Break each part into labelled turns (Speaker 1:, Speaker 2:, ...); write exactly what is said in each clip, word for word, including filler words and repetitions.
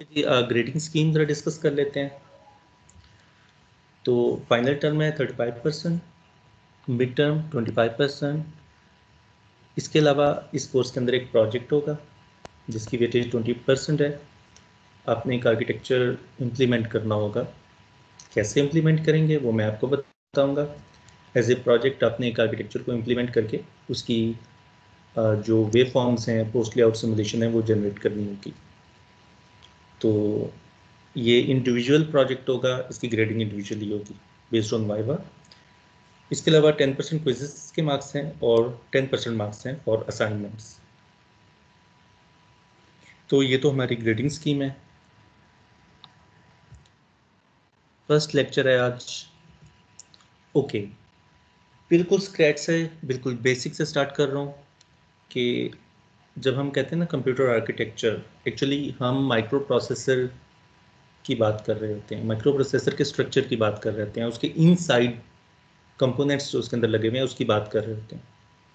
Speaker 1: जी grading scheme जरा discuss कर लेते हैं। तो फाइनल टर्म है thirty five percent, mid term twenty five percent. इसके अलावा इस कोर्स के अंदर एक प्रोजेक्ट होगा जिसकी वेटेज ट्वेंटी परसेंट है। आपने एक आर्किटेक्चर इम्प्लीमेंट करना होगा। कैसे इम्प्लीमेंट करेंगे वो मैं आपको बताऊंगा। एज ए प्रोजेक्ट आपने एक आर्किटेक्चर को इम्प्लीमेंट करके उसकी जो वे फॉर्म्स हैं, पोस्ट लेआउट सिमुलेशन है, वो जनरेट करनी होगी। तो ये इंडिविजुअल प्रोजेक्ट होगा, इसकी ग्रेडिंग इंडिविजुअली होगी बेस्ड ऑन वाइवा। इसके अलावा टेन परसेंट क्विजेस के मार्क्स हैं और टेन परसेंट मार्क्स हैं फॉर असाइनमेंट्स। तो ये तो हमारी ग्रेडिंग स्कीम है। फर्स्ट लेक्चर है आज। ओके, बिल्कुल स्क्रैच से, बिल्कुल बेसिक से स्टार्ट कर रहा हूँ कि जब हम कहते हैं ना कंप्यूटर आर्किटेक्चर, एक्चुअली हम माइक्रो प्रोसेसर की बात कर रहे होते हैं, माइक्रो प्रोसेसर के स्ट्रक्चर की बात कर रहे होते हैं, उसके इनसाइड कंपोनेंट्स जो उसके अंदर लगे हुए हैं उसकी बात कर रहे होते हैं।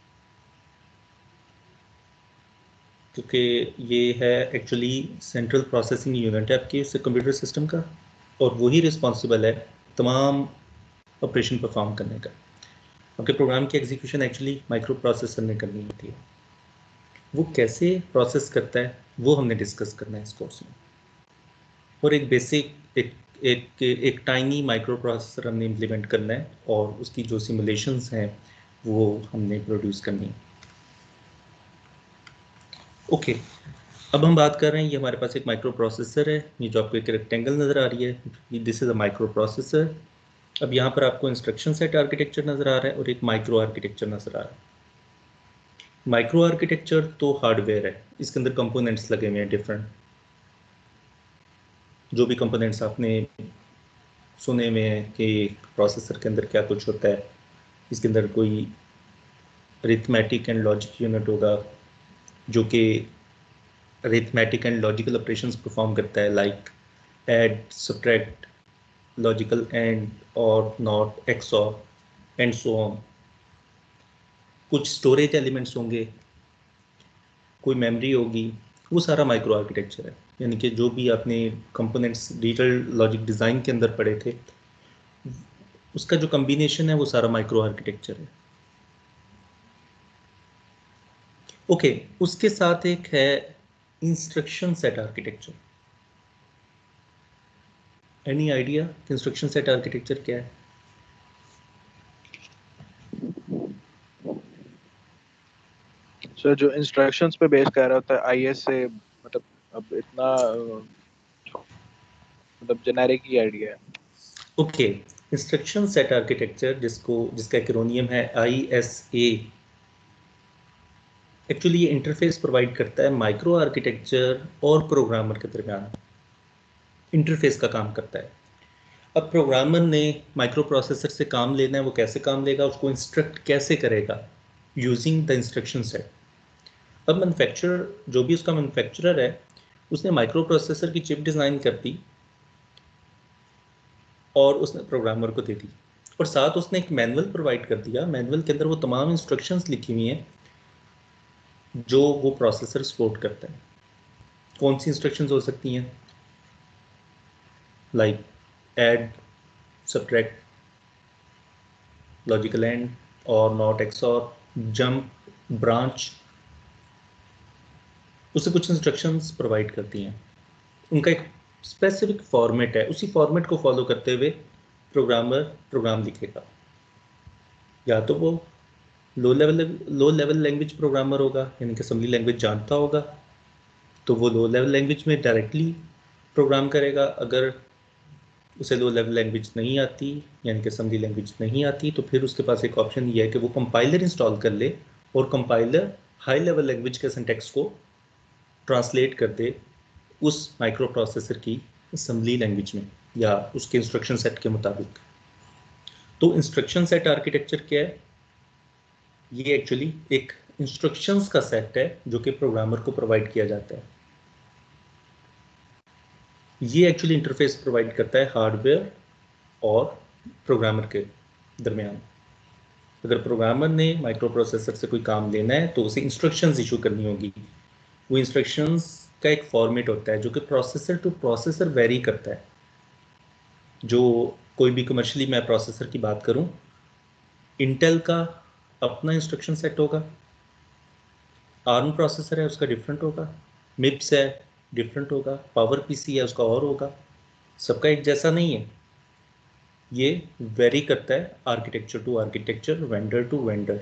Speaker 1: क्योंकि ये है एक्चुअली सेंट्रल प्रोसेसिंग यूनिट है आपकी उससे कंप्यूटर सिस्टम का, और वही रिस्पॉन्सिबल है तमाम ऑपरेशन परफॉर्म करने का। आपके प्रोग्राम की एग्जीक्यूशन एक्चुअली माइक्रो प्रोसेसर ने करनी होती है। वो कैसे प्रोसेस करता है वो हमने डिस्कस करना है इस कोर्स में। और एक बेसिक एक एक एक टाइनी माइक्रो प्रोसेसर हमने इम्प्लीमेंट करना है और उसकी जो सिमुलेशंस हैं वो हमने प्रोड्यूस करनी है। ओके, अब हम बात कर रहे हैं, ये हमारे पास एक माइक्रो प्रोसेसर है। ये जो आपको एक रेक्टेंगल नज़र आ रही है, this is a micro processor. अब यहाँ पर आपको इंस्ट्रक्शन सेट आर्किटेक्चर नज़र आ रहा है और एक माइक्रो आर्किटेक्चर नज़र आ रहा है। माइक्रो आर्किटेक्चर तो हार्डवेयर है, इसके अंदर कंपोनेंट्स लगे हुए हैं डिफरेंट। जो भी कंपोनेंट्स आपने सुने हुए हैं कि प्रोसेसर के अंदर क्या कुछ होता है, इसके अंदर कोई अरिथमेटिक एंड लॉजिक यूनिट होगा जो कि arithmetic and logical operations perform करता है, like add, subtract, logical and, और not, XOR and so on. कुछ स्टोरेज एलिमेंट्स होंगे, कोई मेमोरी होगी, वो सारा माइक्रो आर्किटेक्चर है। यानी कि जो भी आपने कंपोनेंट्स डिजिटल लॉजिक डिज़ाइन के अंदर पढ़े थे उसका जो कम्बिनेशन है वो सारा माइक्रो आर्किटेक्चर है। ओके okay, उसके साथ एक है instruction set architecture. Any idea instruction set architecture क्या है?
Speaker 2: सर जो इंस्ट्रक्शंस पे बेस कर रहा होता है आईएस से, मतलब अब इतना मतलब जेनेरिक ही आइडिया है।
Speaker 1: ओके, इंस्ट्रक्शन सेट आर्किटेक्चर जिसको जिसका एक्रोनियम है आई एस ए, एक्चुअली ये इंटरफेस प्रोवाइड करता है माइक्रो आर्किटेक्चर और प्रोग्रामर के दरमियान। इंटरफेस का काम करता है। अब प्रोग्रामर ने माइक्रो प्रोसेसर से काम लेना है, वो कैसे काम लेगा, उसको इंस्ट्रक्ट कैसे करेगा, यूजिंग द इंस्ट्रक्शन सेट। अब मैन्युफैक्चरर, जो भी उसका मैन्युफैक्चरर है, उसने माइक्रो प्रोसेसर की चिप डिज़ाइन कर दी और उसने प्रोग्रामर को दे दी, और साथ उसने एक मैनुअल प्रोवाइड कर दिया। मैनुअल के अंदर वो तमाम इंस्ट्रक्शंस लिखी हुई हैं जो वो प्रोसेसर सपोर्ट करता है। कौन सी इंस्ट्रक्शंस हो सकती हैं? Like add, subtract, logical and, और नॉट, एक्सऑर, जंप, ब्रांच। उसे कुछ इंस्ट्रक्शंस प्रोवाइड करती हैं। उनका एक स्पेसिफिक फॉर्मेट है, उसी फॉर्मेट को फॉलो करते हुए प्रोग्रामर प्रोग्राम लिखेगा। या तो वो low level low level language programmer होगा, यानी कि असेंबली लैंग्वेज जानता होगा, तो वो लो लेवल लैंग्वेज में डायरेक्टली प्रोग्राम करेगा। अगर उसे लो लेवल लैंग्वेज नहीं आती, यानी कि असेंबली लैंग्वेज नहीं आती, तो फिर उसके पास एक ऑप्शन ये है कि वो कंपाइलर इंस्टॉल कर ले और कंपाइलर हाई लेवल लैंग्वेज के सिंटैक्स को ट्रांसलेट कर दे उस माइक्रो प्रोसेसर की असेंबली लैंग्वेज में या उसके इंस्ट्रक्शन सेट के मुताबिक। तो इंस्ट्रक्शन सेट आर्किटेक्चर क्या है? ये एक्चुअली एक इंस्ट्रक्शंस का सेट है जो कि प्रोग्रामर को प्रोवाइड किया जाता है। ये एक्चुअली इंटरफेस प्रोवाइड करता है हार्डवेयर और प्रोग्रामर के दरमियान। अगर प्रोग्रामर ने माइक्रो प्रोसेसर से कोई काम लेना है तो उसे इंस्ट्रक्शंस इशू करनी होगी। वो इंस्ट्रक्शंस का एक फॉर्मेट होता है जो कि प्रोसेसर टू प्रोसेसर वेरी करता है। जो कोई भी कमर्शियली मैं प्रोसेसर की बात करूं, इंटेल का अपना इंस्ट्रक्शन सेट होगा, आर्म प्रोसेसर है उसका डिफरेंट होगा, मिप्स है डिफरेंट होगा, पावर पीसी है उसका और होगा, सबका एक जैसा नहीं है। ये वेरी करता है architecture to architecture, vendor to vendor.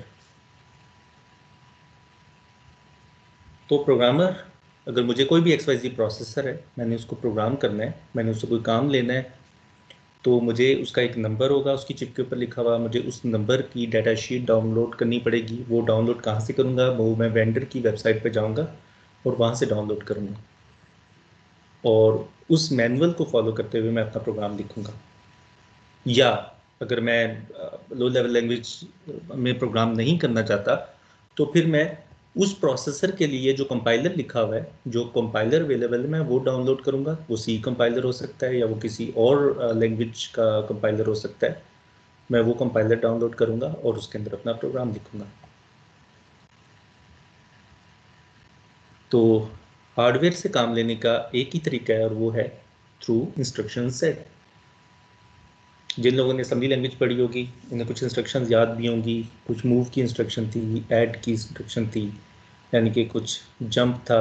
Speaker 1: तो प्रोग्रामर, अगर मुझे कोई भी एक्स वाई जी प्रोसेसर है, मैंने उसको प्रोग्राम करना है, मैंने उससे कोई काम लेना है, तो मुझे उसका एक नंबर होगा उसकी चिप के ऊपर लिखा हुआ, मुझे उस नंबर की डाटा शीट डाउनलोड करनी पड़ेगी। वो डाउनलोड कहाँ से करूँगा? वो मैं वेंडर की वेबसाइट पर जाऊँगा और वहाँ से डाउनलोड करूँगा, और उस मैनुअल को फॉलो करते हुए मैं अपना प्रोग्राम लिखूँगा। या अगर मैं लो लेवल लैंग्वेज में प्रोग्राम नहीं करना चाहता, तो फिर मैं उस प्रोसेसर के लिए जो कंपाइलर लिखा हुआ है, जो कंपाइलर अवेलेबल है, मैं वो डाउनलोड करूँगा। वो सी कंपाइलर हो सकता है या वो किसी और लैंग्वेज का कंपाइलर हो सकता है। मैं वो कंपाइलर डाउनलोड करूँगा और उसके अंदर अपना प्रोग्राम लिखूँगा। तो हार्डवेयर से काम लेने का एक ही तरीका है और वो है थ्रू इंस्ट्रक्शन सेट। जिन लोगों ने असेंबली लैंग्वेज पढ़ी होगी उन्हें कुछ इंस्ट्रक्शंस याद भी होंगी। कुछ मूव की इंस्ट्रक्शन थी, ऐड की इंस्ट्रक्शन थी, यानी कि कुछ जंप था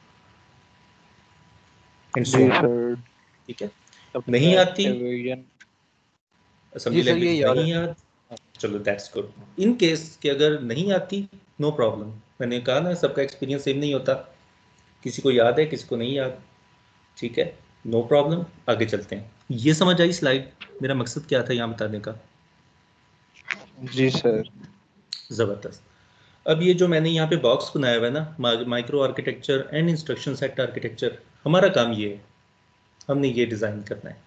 Speaker 1: एंड सो
Speaker 2: जी
Speaker 1: ऑन।
Speaker 2: सर।
Speaker 1: ठीक है, नहीं आती
Speaker 2: एवियन।
Speaker 1: असेंबली
Speaker 2: जी सर, ये
Speaker 1: लैंग्वेज
Speaker 2: याद है।
Speaker 1: नहीं याद, चलो दैट्स गुड। इन केस कि अगर नहीं आती, नो प्रॉब्लम। मैंने कहा ना सबका एक्सपीरियंस सेम नहीं होता, किसी को याद है किसी को नहीं याद। ठीक है, नो प्रॉब्लम, आगे चलते हैं। ये समझ आई स्लाइड? मेरा मकसद क्या था यहाँ बताने का?
Speaker 2: जी सर।
Speaker 1: ज़बरदस्त। अब ये जो मैंने यहाँ पे बॉक्स बनाया हुआ है ना, microarchitecture and instruction set architecture, हमारा काम ये है, हमने ये डिज़ाइन करना है।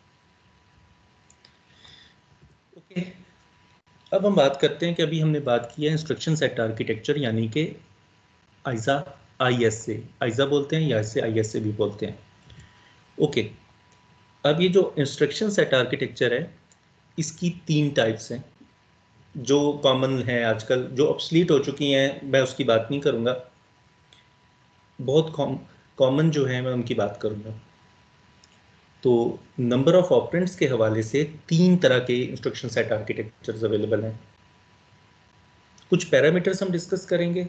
Speaker 1: ओके, अब हम बात करते हैं कि अभी हमने बात की है इंस्ट्रक्शन सेट आर्किटेक्चर, यानी कि आइजा, आई एस ए, आइजा बोलते हैं या इसे आई एस ए भी बोलते हैं। ओके, अब ये जो इंस्ट्रक्शन सेट आर्किटेक्चर है, इसकी तीन टाइप्स हैं जो कॉमन हैं आजकल, जो ऑब्सलीट हो चुकी हैं, मैं उसकी बात नहीं करूँगा। बहुत कॉमन जो है मैं उनकी बात करूँगा। तो नंबर ऑफ ऑपरेंड्स के हवाले से तीन तरह के इंस्ट्रक्शन सेट आर्किटेक्चर्स अवेलेबल हैं। कुछ पैरामीटर्स हम डिस्कस करेंगे।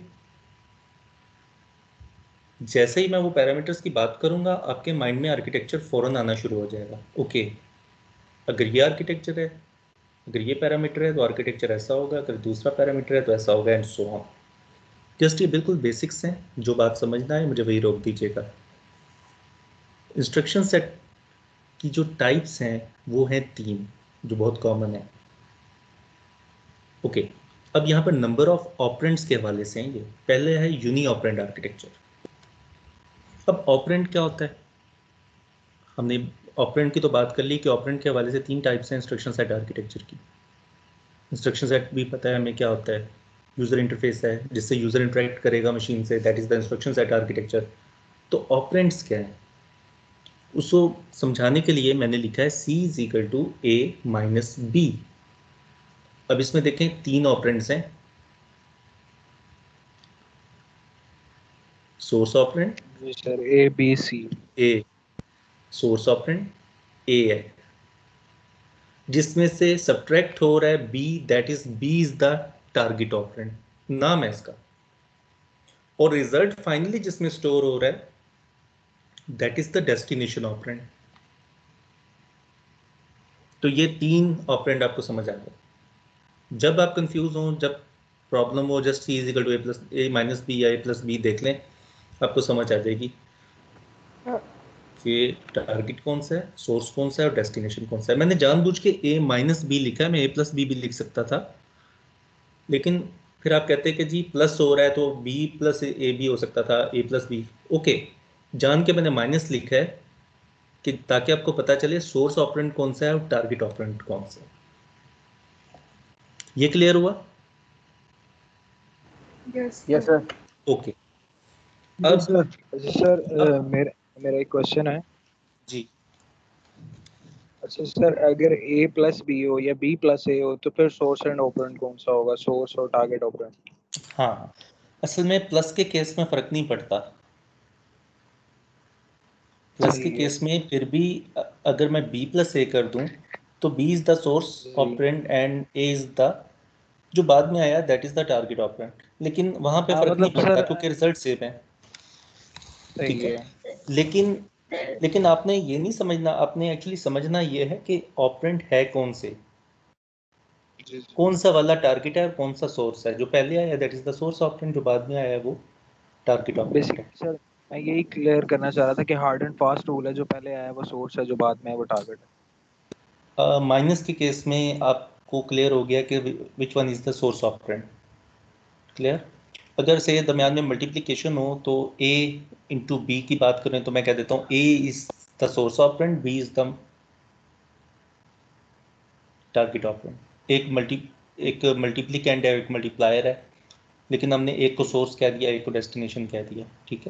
Speaker 1: जैसे ही मैं वो पैरामीटर्स की बात करूंगा, आपके माइंड में आर्किटेक्चर फौरन आना शुरू हो जाएगा। ओके, अगर ये आर्किटेक्चर है, अगर ये पैरामीटर है तो आर्किटेक्चर ऐसा होगा, अगर दूसरा पैरामीटर है तो ऐसा होगा, एंड सो ऑन। जस्ट ये बिल्कुल बेसिक्स हैं, जो बात समझना है मुझे वही रोक दीजिएगा। इंस्ट्रक्शन सेट की जो टाइप्स हैं वो हैं तीन, जो बहुत कॉमन है। ओके, अब यहाँ पर नंबर ऑफ ऑपरेंड्स के हवाले से हैं ये। पहले है यूनी ऑपरेंड आर्किटेक्चर। अब ऑपरेंड क्या होता है? हमने ऑपरेंड की तो बात कर ली कि ऑपरेंड के हवाले से तीन टाइप्स हैं इंस्ट्रक्शन सेट आर्किटेक्चर की। इंस्ट्रक्शन सेट भी पता है हमें क्या होता है, यूज़र इंटरफेस है जिससे यूज़र इंटरेक्ट करेगा मशीन से, that is the instruction set architecture. तो ऑपरेंड्स क्या है, उसको समझाने के लिए मैंने लिखा है C is equal to A minus B. अब इसमें देखें तीन ऑपरेंड्स हैं, सोर्स ऑपरेंड,
Speaker 2: जी sir, A B C.
Speaker 1: A source operand, A है, जिसमें से सब्ट्रैक्ट हो रहा है B, that is B is the target operand, नाम है इसका। और रिजल्ट फाइनली जिसमें स्टोर हो रहा है that is the destination operand. तो ये तीन ऑपरेंड आपको समझ आ गए। जब आप कंफ्यूज हो, जब प्रॉब्लम हो, just C is equal to A plus A minus B या ए प्लस बी देख लें, आपको समझ आ जाएगी कि टारगेट कौन सा है, सोर्स कौन सा है और डेस्टिनेशन कौन सा है। मैंने जानबूझ के ए माइनस बी लिखा है, मैं ए प्लस बी भी लिख सकता था, लेकिन फिर आप कहते हैं कि जी प्लस हो रहा है तो बी प्लस ए भी हो सकता था, ए प्लस बी। ओके, जान के मैंने माइनस लिखा है कि ताकि आपको पता चले सोर्स ऑपरेंड कौन सा है और टारगेट ऑपरेंड कौन सा है। ये क्लियर हुआ?
Speaker 2: Yes yes sir.
Speaker 1: ओके,
Speaker 2: जी
Speaker 1: अब
Speaker 2: सर। अच्छा सर,
Speaker 1: अब
Speaker 2: मेरा मेरा एक क्वेश्चन है।
Speaker 1: जी,
Speaker 2: अच्छा सर, अगर ए प्लस बी हो या बी प्लस ए हो तो फिर सोर्स एंड ऑपरेंड कौन सा होगा, सोर्स और टारगेट ऑपरेंड?
Speaker 1: हाँ, असल में प्लस के केस में फर्क नहीं पड़ता। प्लस के केस में फिर भी अगर मैं b प्लस ए कर दूं तो b is the source operand and a is the जो बाद में आया that is the target operand, लेकिन वहां पे
Speaker 2: हाँ
Speaker 1: फर्क नहीं
Speaker 2: मतलब
Speaker 1: पड़ता
Speaker 2: सर
Speaker 1: क्योंकि रिजल्ट सेम है।
Speaker 2: सही
Speaker 1: ठीक है,
Speaker 2: है।
Speaker 1: लेकिन लेकिन आपने ये नहीं समझना, आपने एक्चुअली समझना ये है कि ऑपरेंड है कौन से,
Speaker 2: जी जी।
Speaker 1: कौन सा वाला टारगेट है और कौन सा सोर्स है। जो पहले आया that is the source operand, जो बाद में आया है वो टारगेट ऑपरेंड है।
Speaker 2: बेसिकली सर मैं यही क्लियर करना चाह रहा था कि हार्ड एंड फास्ट रूल है, जो पहले आया है वो सोर्स है, जो बाद में है वो टारगेट है।
Speaker 1: माइनस के केस में आपको क्लियर हो गया कि which one is the source operand. Clear? अगर से दरमियान में मल्टीप्लिकेशन हो तो a इंटू बी की बात करें तो मैं कह देता हूँ a is the source operand, b is the target operand. एक मल्टी एक मल्टीप्लिकेंड है, एक मल्टीप्लायर है, लेकिन हमने एक को सोर्स कह दिया, एक को डेस्टिनेशन कह दिया। ठीक है,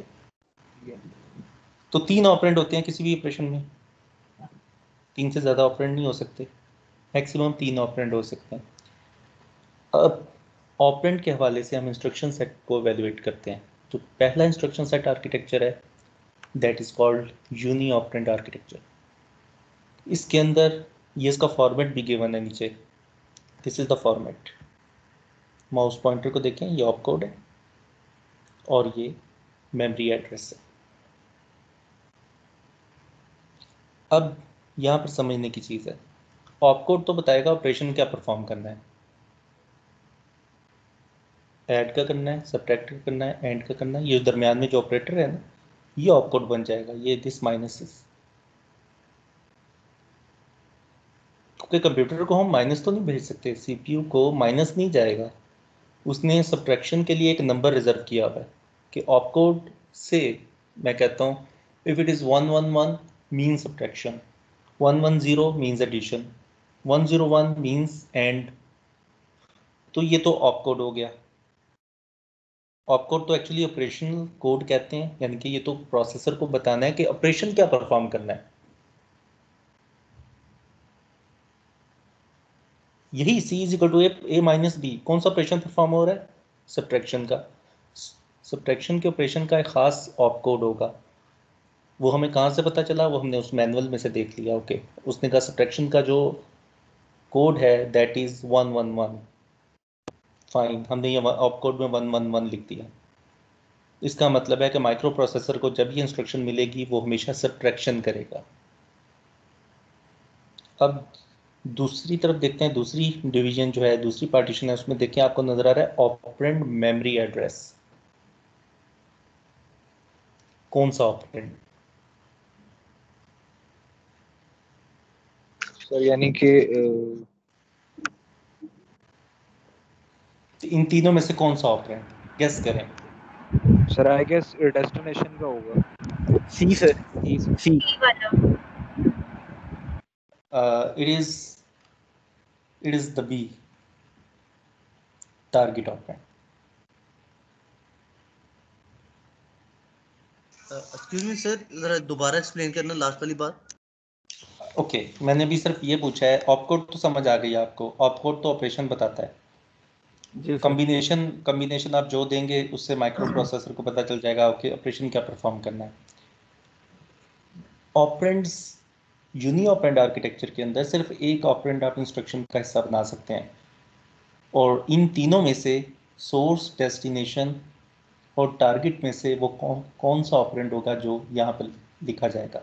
Speaker 1: तो तीन ऑपरेंड होते हैं किसी भी ऑपरेशन में, तीन से ज़्यादा ऑपरेंड नहीं हो सकते, मैक्सिमम तीन ऑपरेंड हो सकते हैं। अब ऑपरेंड के हवाले से हम इंस्ट्रक्शन सेट को एवेलुएट करते हैं। तो पहला इंस्ट्रक्शन सेट आर्किटेक्चर है that is called uni operand architecture. इसके अंदर ये इसका फॉर्मेट भी गिवन है नीचे, this is the format. Mouse pointer को देखें, ये ऑप कोड है और ये मेमोरी एड्रेस है। अब यहाँ पर समझने की चीज़ है, ऑप कोड तो बताएगा ऑपरेशन क्या परफॉर्म करना है, ऐड का करना है, सब्ट्रैक्ट का करना है, एंड का करना है। ये दरमियान में जो ऑपरेटर है ना, ये ऑप कोड बन जाएगा, ये दिस माइनस इस। क्योंकि कंप्यूटर को हम माइनस तो नहीं भेज सकते, सीपीयू को माइनस नहीं जाएगा, उसने सब्ट्रैक्शन के लिए एक नंबर रिजर्व किया हुआ है कि ऑप कोड से मैं कहता हूँ if it is one one one mean subtraction, one one zero means addition, one zero one means and. तो ये तो ऑप कोड हो गया। ऑप कोड तो एक्चुअली ऑपरेशनल कोड कहते हैं, यानी कि ये तो प्रोसेसर को बताना है कि ऑपरेशन क्या परफॉर्म करना है। यही C is equal to A A minus B, कौन सा ऑपरेशन परफॉर्म हो रहा है, सब्ट्रैक्शन का। सब्ट्रैक्शन के ऑपरेशन का एक खास ऑप कोड होगा, वो हमें कहाँ से पता चला, वो हमने उस मैनुअल में से देख लिया। ओके, उसने कहा सब्ट्रैक्शन का जो कोड है that is one one one, fine, हमने ये ऑप कोड में वन वन वन लिख दिया। इसका मतलब है कि माइक्रो प्रोसेसर को जब ये इंस्ट्रक्शन मिलेगी वो हमेशा सब्ट्रैक्शन करेगा। अब दूसरी तरफ देखते हैं, दूसरी डिवीजन जो है, दूसरी पार्टीशन है, उसमें देखें आपको नजर आ रहा है ऑपरेंड मेमोरी एड्रेस। कौन सा ऑपरेंड?
Speaker 2: सर यानी कि
Speaker 1: इन तीनों में से कौन सा ऑपरेंड, गेस करें।
Speaker 2: सर आई गेस डेस्टिनेशन का होगा।
Speaker 3: सी सर, सी सी वाला।
Speaker 1: It is it is the B, target operand.
Speaker 3: Excuse me sir, जरा दोबारा एक्सप्लेन करना लास्ट वाली बात।
Speaker 1: ओके okay, मैंने भी सिर्फ ये पूछा है, ऑपकोड तो समझ आ गई आपको, ऑपकोड तो ऑपरेशन बताता है।
Speaker 3: जी सर।
Speaker 1: कॉम्बिनेशन कॉम्बिनेशन आप जो देंगे उससे माइक्रो प्रोसेसर को पता चल जाएगा ओके ऑपरेशन क्या परफॉर्म करना है। ऑपरेंड्स यूनी ऑपरेंड आर्किटेक्चर के अंदर सिर्फ एक ऑपरेंड आप इंस्ट्रक्शन का हिस्सा बना सकते हैं, और इन तीनों में से सोर्स, डेस्टिनेशन और टारगेट में से वो कौन कौन सा ऑपरेंड होगा जो यहाँ पर लिखा जाएगा।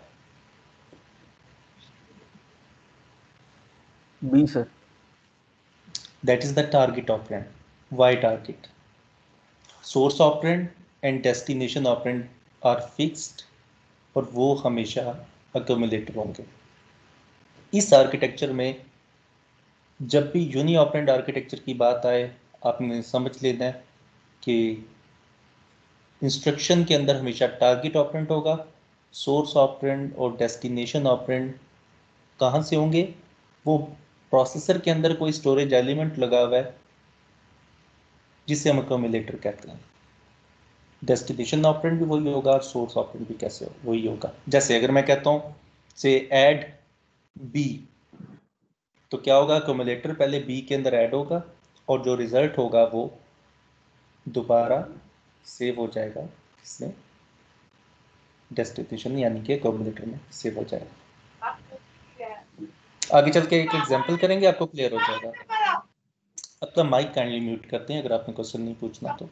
Speaker 3: B sir.
Speaker 1: That is the target operand. Why target? Source operand and destination operand are fixed और वो हमेशा अक्यूमुलेटर होंगे। इस आर्किटेक्चर में जब भी यूनी ऑपरेंड आर्किटेक्चर की बात आए आपने समझ लेना है कि इंस्ट्रक्शन के अंदर हमेशा टारगेट ऑपरेंड होगा, सोर्स ऑपरेंड और डेस्टिनेशन ऑपरेंड कहाँ से होंगे, वो प्रोसेसर के अंदर कोई स्टोरेज एलिमेंट लगा हुआ है जिसे हम अक्यूमुलेटर कहते हैं। डेस्टिनेशन ऑपरेंड भी वही होगा और सोर्स ऑपरेंड भी कैसे हो वही होगा। जैसे अगर मैं कहता हूँ से ऐड बी, तो क्या होगा, अक्यूमुलेटर पहले बी के अंदर ऐड होगा और जो रिजल्ट होगा वो दोबारा सेव हो जाएगा इसमें डेस्टिनेशन यानी कि कैलकुलेटर में सेव हो जाएगा। आगे चल के एक एग्जांपल करेंगे, आपको क्लियर हो जाएगा। अपना माइक काइंडली म्यूट करते हैं अगर आपने क्वेश्चन नहीं पूछना तो।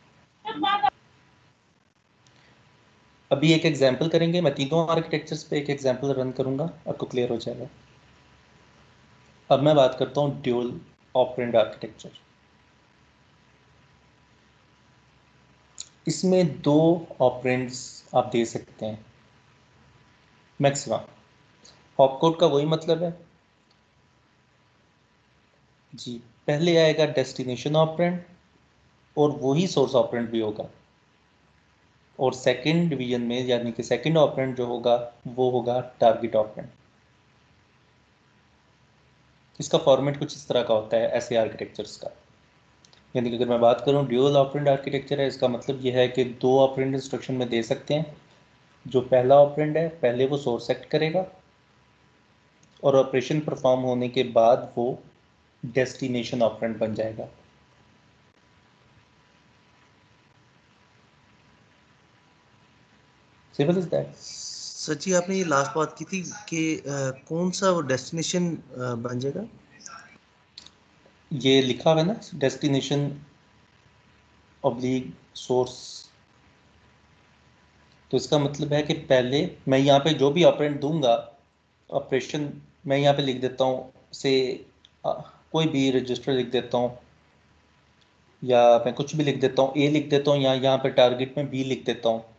Speaker 1: अभी एक एग्जांपल करेंगे, मैं तीनों आर्किटेक्चर्स पे एक एग्जांपल रन करूंगा, आपको क्लियर हो जाएगा। अब मैं बात करता हूँ ड्यूल ऑपरेंड आर्किटेक्चर। इसमें दो ऑपरेंड्स आप दे सकते हैं मैक्सिमम। ऑपकोड का वही मतलब है जी, पहले आएगा डेस्टिनेशन ऑपरेंड और वही सोर्स ऑपरेंड भी होगा, और सेकंड डिवीजन में यानी कि सेकंड ऑपरेंड जो होगा वो होगा टारगेट ऑपरेंड। इसका फॉर्मेट कुछ इस तरह का होता है ऐसे आर्किटेक्चर्स का। यानी कि अगर मैं बात करूं ड्यूल ऑपरेंड आर्किटेक्चर है, इसका मतलब यह है कि दो ऑपरेंड इंस्ट्रक्शन में दे सकते हैं। जो पहला ऑपरेंड है पहले वो सोर्स एक्ट करेगा और ऑपरेशन परफॉर्म होने के बाद वो डेस्टिनेशन ऑपरेंड बन जाएगा। Simple is that.
Speaker 3: सच्ची आपने ये लास्ट बात की थी कि अ, कौन सा वो डेस्टिनेशन बन जाएगा?
Speaker 1: ये लिखा हुआ है ना, डेस्टिनेशन ऑब्लिक सोर्स। तो इसका मतलब है कि पहले मैं यहाँ पे जो भी ऑपरेंड दूंगा, ऑपरेशन मैं यहाँ पे लिख देता हूँ से आ, कोई भी रजिस्टर लिख देता हूँ, या मैं कुछ भी लिख देता हूँ, ए लिख देता हूँ, या यहाँ पे टारगेट में बी लिख देता हूँ।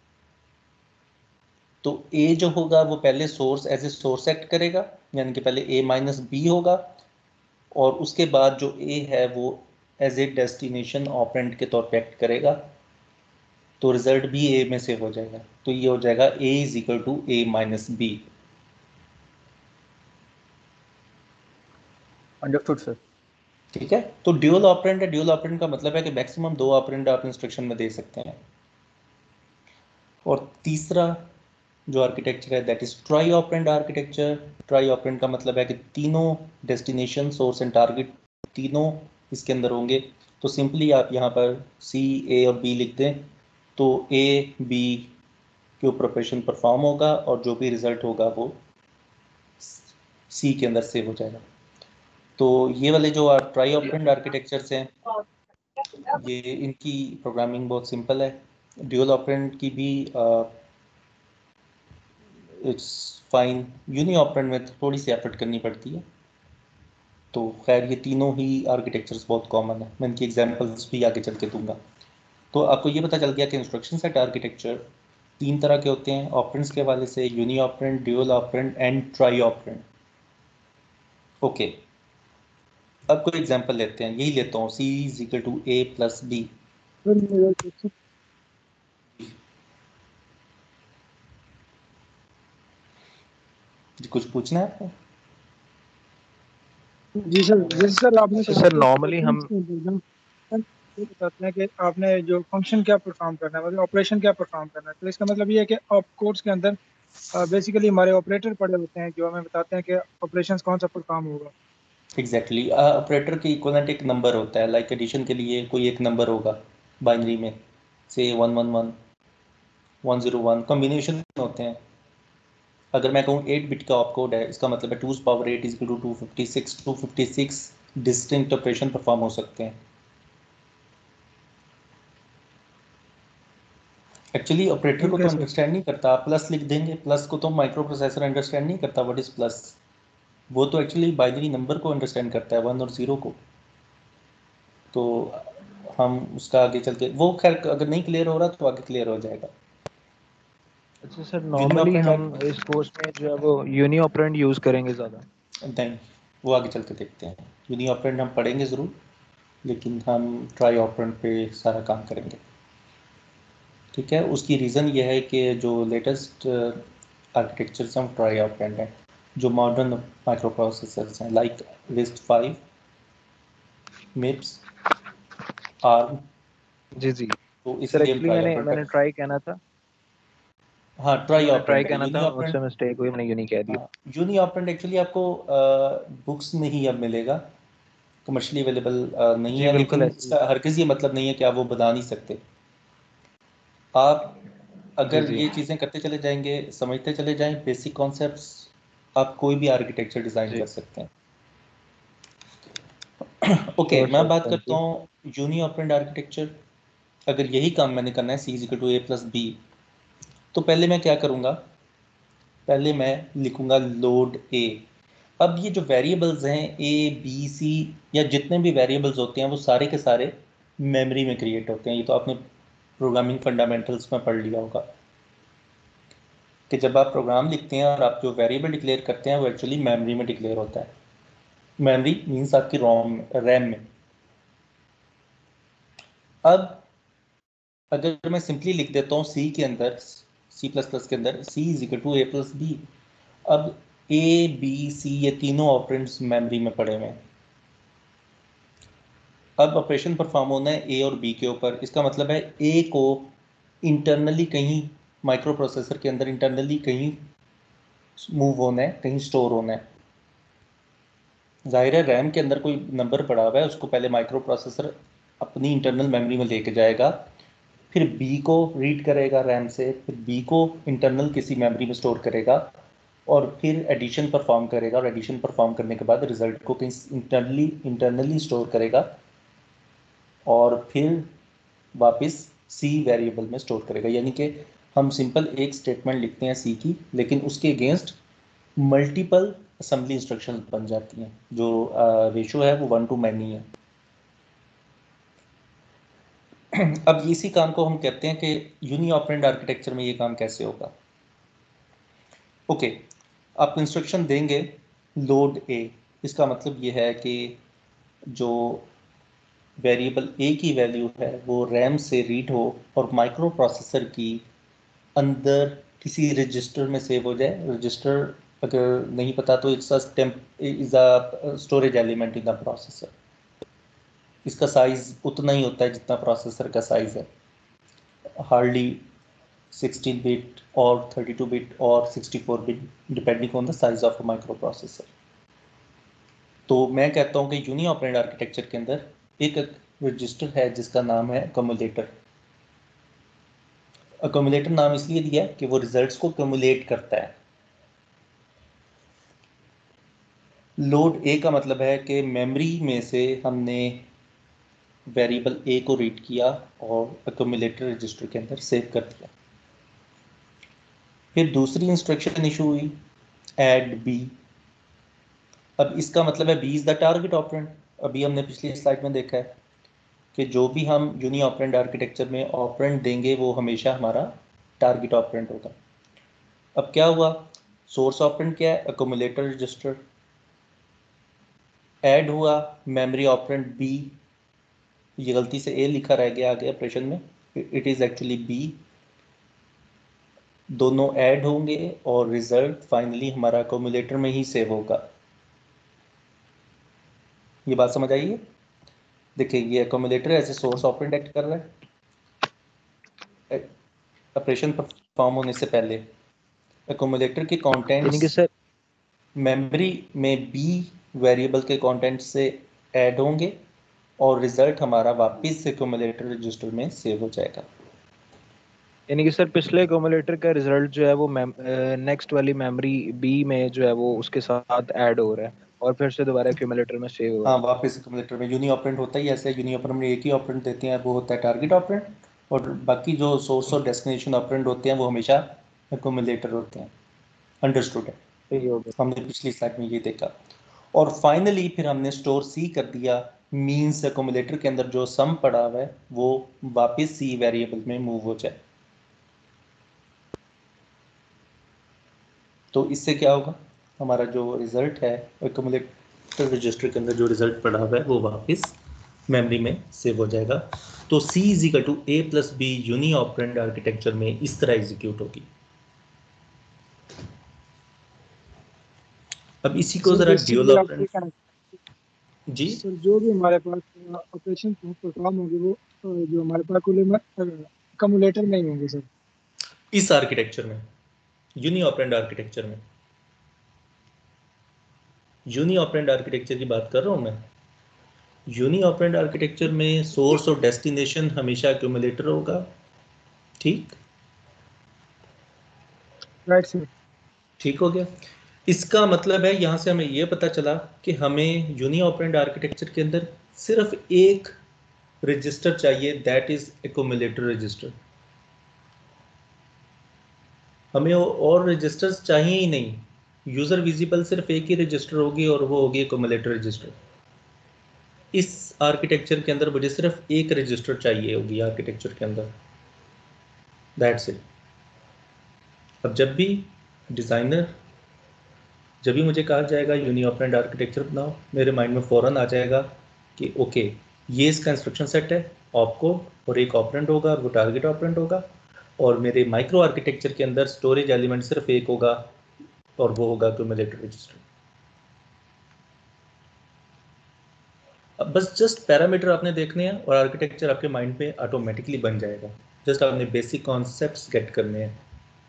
Speaker 1: तो ए जो होगा वो पहले source as a source act करेगा, यानी कि पहले ए माइनस बी होगा, और उसके बाद जो ए है वो एज ए डेस्टिनेशन ऑपरेंड के तौर पे एक्ट करेगा, तो रिजल्ट भी ए में से हो जाएगा। तो ये हो जाएगा A is equal to A minus B.
Speaker 2: Understood sir.
Speaker 1: ठीक है, तो ड्यूल ऑपरेंड है। ड्यूल ऑपरेंड का मतलब है कि मैक्सिमम दो ऑपरेंड आप इंस्ट्रक्शन में दे सकते हैं। और तीसरा जो आर्किटेक्चर है that is tri operand architecture. Tri operand का मतलब है कि तीनों डेस्टिनेशन सोर्स एंड टारगेट तीनों इसके अंदर होंगे। तो सिंपली आप यहाँ पर सी ए और बी लिख दें, तो ए बी के ऊपर ऑपरेशन परफॉर्म होगा और जो भी रिजल्ट होगा वो सी के अंदर सेव हो जाएगा। तो ये वाले जो ट्राई ऑपरेंड आर्किटेक्चर्स हैं, ये इनकी प्रोग्रामिंग बहुत सिंपल है। ड्यूल ऑपरेंड की भी इट्स फाइन। यूनी ऑपरेंड में थोड़ी सी एफर्ट करनी पड़ती है। तो खैर ये तीनों ही आर्किटेक्चर्स बहुत कॉमन है, मैं इनकी एग्जांपल्स भी आगे चल के दूंगा। तो आपको ये पता चल गया कि इंस्ट्रक्शन सेट आर्किटेक्चर तीन तरह के होते हैं ऑपरेंड्स के हवाले से, uni operand, dual operand and tri operand. Okay, अब कोई एग्जांपल लेते हैं, यही लेता हूँ, C is equal to A plus B. कुछ पूछना है आपको?
Speaker 4: जी सर, जैसे सर आपने
Speaker 2: अच्छा
Speaker 4: कहा
Speaker 2: सर,
Speaker 4: कि
Speaker 2: नॉर्मली हम
Speaker 4: हम ये बताते हैं कि आपने जो फंक्शन क्या परफॉर्म करना है, मतलब ऑपरेशन क्या परफॉर्म करना है, तो इसका मतलब ये है कि आप कोड्स के अंदर बेसिकली हमारे ऑपरेटर पड़े होते हैं जो हमें बताते हैं कि ऑपरेशंस कौन सा परफॉर्म होगा।
Speaker 1: एग्जैक्टली, ऑपरेटर के इक्वलेंट एक नंबर होता है, लाइक एडिशन के लिए कोई एक नंबर होगा बाइनरी में, से one one one one zero one combination होते हैं। अगर मैं कहूँ एट बिट का ऑपकोड है, इसका मतलब है two power eight is two two fifty six two fifty six distinct operation perform हो सकते हैं। एक्चुअली ऑपरेटर को
Speaker 4: ठीक
Speaker 1: तो
Speaker 4: है सर।
Speaker 1: अंडरस्टैंड नहीं करता, आप प्लस लिख देंगे, प्लस को तो माइक्रो प्रोसेसर अंडरस्टैंड नहीं करता व्हाट इज प्लस। वो तो एक्चुअली बाइनरी नंबर को अंडरस्टैंड करता है, वन और ज़ीरो को। तो हम उसका आगे चल के, वो खैर अगर नहीं क्लियर हो रहा तो आगे क्लियर हो जाएगा।
Speaker 2: अच्छा सर,
Speaker 1: यूनी
Speaker 2: नॉर्मली
Speaker 1: ऑपरेंड
Speaker 2: हम इस कोर्स में जो है वो यूनी ऑपरेंड यूज करेंगे ज़्यादा।
Speaker 1: नहीं, वो आगे चल के देखते हैं। यूनी ऑपरेंड हम पढ़ेंगे ज़रूर, लेकिन हम ट्राई ऑपरेंड पे सारा काम करेंगे। ठीक है, उसकी रीज़न ये है कि जो लेटेस्ट आर्किटेक्चर्स हैं ट्राई ऑपरेंड हैं, जो मॉडर्न माइक्रो प्रोसेसर्स हैं like RISC five, MIPS, ARM,
Speaker 2: जी जी
Speaker 1: तो
Speaker 2: सर,
Speaker 1: इसलिए हम
Speaker 2: एक्चुअली
Speaker 1: ट्राई
Speaker 2: मैंने
Speaker 1: ऑपरेंड
Speaker 2: मैंने
Speaker 1: पे।
Speaker 2: ट्राई कहना था।
Speaker 1: हाँ,
Speaker 2: जी,
Speaker 1: ट्राई
Speaker 2: मैंने ट्राई
Speaker 1: ऑपरेंड है,
Speaker 2: कहना
Speaker 1: यूनी
Speaker 2: था,
Speaker 1: ऑपरेंड।
Speaker 2: मुझसे मिस्टेक हुई, मैंने यूनी कह दिया।
Speaker 1: हाँ, यूनी ऑपरेंड एक्चुअली आपको बुक्स में ही अब मिलेगा, कमर्शियली अवेलेबल नहीं
Speaker 2: जी
Speaker 1: है,
Speaker 2: बिल्कुल
Speaker 1: लेकिन
Speaker 2: ऐसे ही।
Speaker 1: इसका हरगिज़ ये मतलब नहीं है कि आप वो बता नहीं सकते। आप अगर
Speaker 2: जी, जी।
Speaker 1: ये चीज़ें करते चले जाएंगे, समझते चले जाएं बेसिक कॉन्सेप्ट्स, आप कोई भी आर्किटेक्चर डिज़ाइन
Speaker 2: जी।
Speaker 1: कर सकते हैं। ओके
Speaker 2: श्योर
Speaker 1: मैं
Speaker 2: सर,
Speaker 1: बात
Speaker 2: थैंक
Speaker 1: करता
Speaker 2: यू।
Speaker 1: हूँ यूनी ऑपरेंड आर्किटेक्चर। अगर यही काम मैंने करना है C is equal to A plus B, तो पहले मैं क्या करूँगा, पहले मैं लिखूँगा लोड ए। अब ये जो वेरिएबल्स हैं ए बी सी या जितने भी वेरिएबल्स होते हैं वो सारे के सारे मेमोरी में क्रिएट होते हैं। ये तो आपने प्रोग्रामिंग फंडामेंटल्स में पढ़ लिया होगा कि जब आप प्रोग्राम लिखते हैं और आप जो वेरिएबल डिक्लेयर करते हैं वो एक्चुअली मेमोरी में डिक्लेयर होता है। मेमोरी मीन्स आपकी रोम रैम में। अब अगर मैं सिंपली लिख देता हूँ सी के अंदर, सी प्लस प्लस के अंदर C is equal to A plus B, अब ए बी सी ये तीनों ऑपरेंड्स मेमोरी में पड़े हुए हैं। अब ऑपरेशन परफॉर्म होना है ए और बी के ऊपर। इसका मतलब है ए को इंटरनली कहीं माइक्रो प्रोसेसर के अंदर इंटरनली कहीं मूव होना है, कहीं स्टोर होना है। जाहिर है रैम के अंदर कोई नंबर पड़ा हुआ है, उसको पहले माइक्रो प्रोसेसर अपनी इंटरनल मेमोरी में लेके जाएगा, फिर बी को रीड करेगा रैम से, फिर बी को इंटरनल किसी मेमोरी में स्टोर करेगा और फिर एडिशन परफॉर्म करेगा, और एडिशन परफॉर्म करने के बाद रिजल्ट को कहीं इंटरनली इंटरनली स्टोर करेगा और फिर वापस सी वेरिएबल में स्टोर करेगा। यानी कि हम सिंपल एक स्टेटमेंट लिखते हैं सी की, लेकिन उसके अगेंस्ट मल्टीपल असेंबली इंस्ट्रक्शन बन जाती हैं। जो रेशो है वो वन टू मैनी है। अब इसी काम को हम कहते हैं कि यूनी ऑपरेंड आर्किटेक्चर में ये काम कैसे होगा। ओके, आप इंस्ट्रक्शन देंगे लोड ए, इसका मतलब ये है कि जो वेरिएबल ए की वैल्यू है वो रैम से रीड हो और माइक्रो प्रोसेसर की अंदर किसी रजिस्टर में सेव हो जाए। रजिस्टर अगर नहीं पता तो it's a temp is a storage element in the processor. इसका साइज उतना ही होता है जितना प्रोसेसर का साइज है, हार्डली सिक्सटीन बिट और थर्टी टू बिट और sixty four bit depending on the size of a micro processor. तो मैं कहता हूँ कि यूनी ऑपरेंड आर्किटेक्चर के अंदर एक रजिस्टर है जिसका नाम है अकोमुलेटर। अकोमुलेटर नाम इसलिए दिया कि वो रिजल्ट्स को अकोमुलेट करता है। लोड ए का मतलब है कि मेमोरी में से हमने वेरिएबल ए को रीड किया और अकोमुलेटर रजिस्टर के अंदर सेव कर दिया। फिर दूसरी इंस्ट्रक्शन इशू हुई ऐड बी। अब इसका मतलब है B is the target operand. अभी हमने पिछली स्लाइड में देखा है कि जो भी हम यूनी ऑपरेंड आर्किटेक्चर में ऑपरेंड देंगे वो हमेशा हमारा टारगेट ऑपरेंड होगा। अब क्या हुआ, सोर्स ऑपरेंड क्या है, अकोमुलेटर रजिस्टर। ऐड हुआ मेमोरी ऑपरेंड बी, ये गलती से ए लिखा रह गया आगे ऑपरेशन में, इट इज़ एक्चुअली बी। दोनों ऐड होंगे और रिजल्ट फाइनली हमारा अकोमुलेटर में ही सेव होगा। ये बात समझ आई है? देखिए ये accumulator as a source operand act कर रहा है ऑपरेशन परफॉर्म होने से पहले। अकोमुलेटर के
Speaker 2: यानी कि
Speaker 1: कंटेंट्स
Speaker 2: सर
Speaker 1: मेमोरी में बी वेरिएबल के कंटेंट से ऐड होंगे और रिजल्ट हमारा वापस से अकोमुलेटर रजिस्टर में सेव हो जाएगा।
Speaker 2: यानी कि सर पिछले अकोमुलेटर का रिजल्ट जो है वो नेक्स्ट वाली मेमोरी बी में जो है वो उसके साथ ऐड हो रहा है और फिर से दोबारा अकोमुलेटर में सेव हो रहा
Speaker 1: हाँ
Speaker 2: है।
Speaker 1: वापस अकोमुलेटर में यूनी ऑपरेंड होता ही ऐसे। यूनी ऑपरेंड में एक ही ऑपरेंड देते हैं, वो होता है टारगेट ऑपरेंड, और बाकी जो सोर्स और डेस्टिनेशन ऑपरेंड होते हैं वो हमेशा अकोमुलेटर होते हैं। अंडरस्टूड है?
Speaker 2: सही हो गया।
Speaker 1: हमने पिछली स्लाइड में ये देखा। और फाइनली फिर हमने स्टोर सी कर दिया, मीन्स अकोमुलेटर के अंदर जो सम पड़ा हुआ है वो वापस सी वेरिएबल में मूव हो जाए। तो इससे क्या होगा, हमारा जो रिजल्ट है अकोमुलेटर रजिस्टर के अंदर जो रिजल्ट पड़ा हुआ है वो वापस मेमोरी में सेव हो जाएगा। तो C is equal to A plus B uni operand architecture में इस तरह एग्जीक्यूट होगी। अब इसी को
Speaker 4: सर
Speaker 1: जरा ड्यूअल
Speaker 4: बेसिकली आप ये
Speaker 1: ऑपरेंड।
Speaker 4: कहना
Speaker 1: जी
Speaker 4: सर जो भी हमारे पास ऑपरेशन परफॉर्म होगी वो अ, जो हमारे पास कम्युलेटर नहीं होंगे सर।
Speaker 1: इस आर्किटेक्चर में, यूनी ऑपरेंड आर्किटेक्चर में, यूनी ऑपरेंड आर्किटेक्चर की बात कर रहा हूं मैं। यूनी ऑपरेंड आर्किटेक्चर में सोर्स और डेस्टिनेशन हमेशा एक्यूमुलेटर होगा, ठीक।
Speaker 4: राइट से।
Speaker 1: ठीक हो गया। इसका मतलब है यहाँ से हमें ये पता चला कि हमें यूनी ऑपरेंड आर्किटेक्चर के अंदर सिर्फ एक रजिस्टर चाहिए, दैट इज एक्यूमुलेटर रजिस्टर। हमें और रजिस्टर्स चाहिए ही नहीं, यूजर विजिबल सिर्फ एक ही रजिस्टर होगी और वो होगी एक्यूमुलेटर रजिस्टर। इस आर्किटेक्चर के अंदर मुझे सिर्फ एक रजिस्टर चाहिए होगी आर्किटेक्चर के अंदर, दैट्स इट। अब जब भी डिज़ाइनर, जब भी मुझे कहा जाएगा यूनी ऑपरेंड आर्किटेक्चर बनाओ, मेरे माइंड में फ़ौरन आ जाएगा कि ओके ये इसका इंस्ट्रक्शन सेट है, ऑपकोड और एक ऑपरेंड होगा और वो टारगेट ऑपरेंड होगा, और मेरे माइक्रो आर्किटेक्चर के अंदर स्टोरेज एलिमेंट सिर्फ एक होगा और वो होगा एक्यूमुलेटर रजिस्टर। अब बस जस्ट पैरामीटर आपने देखने हैं और आर्किटेक्चर आपके माइंड पे ऑटोमेटिकली बन जाएगा। जस्ट आपने बेसिक कॉन्सेप्ट्स गेट करने हैं,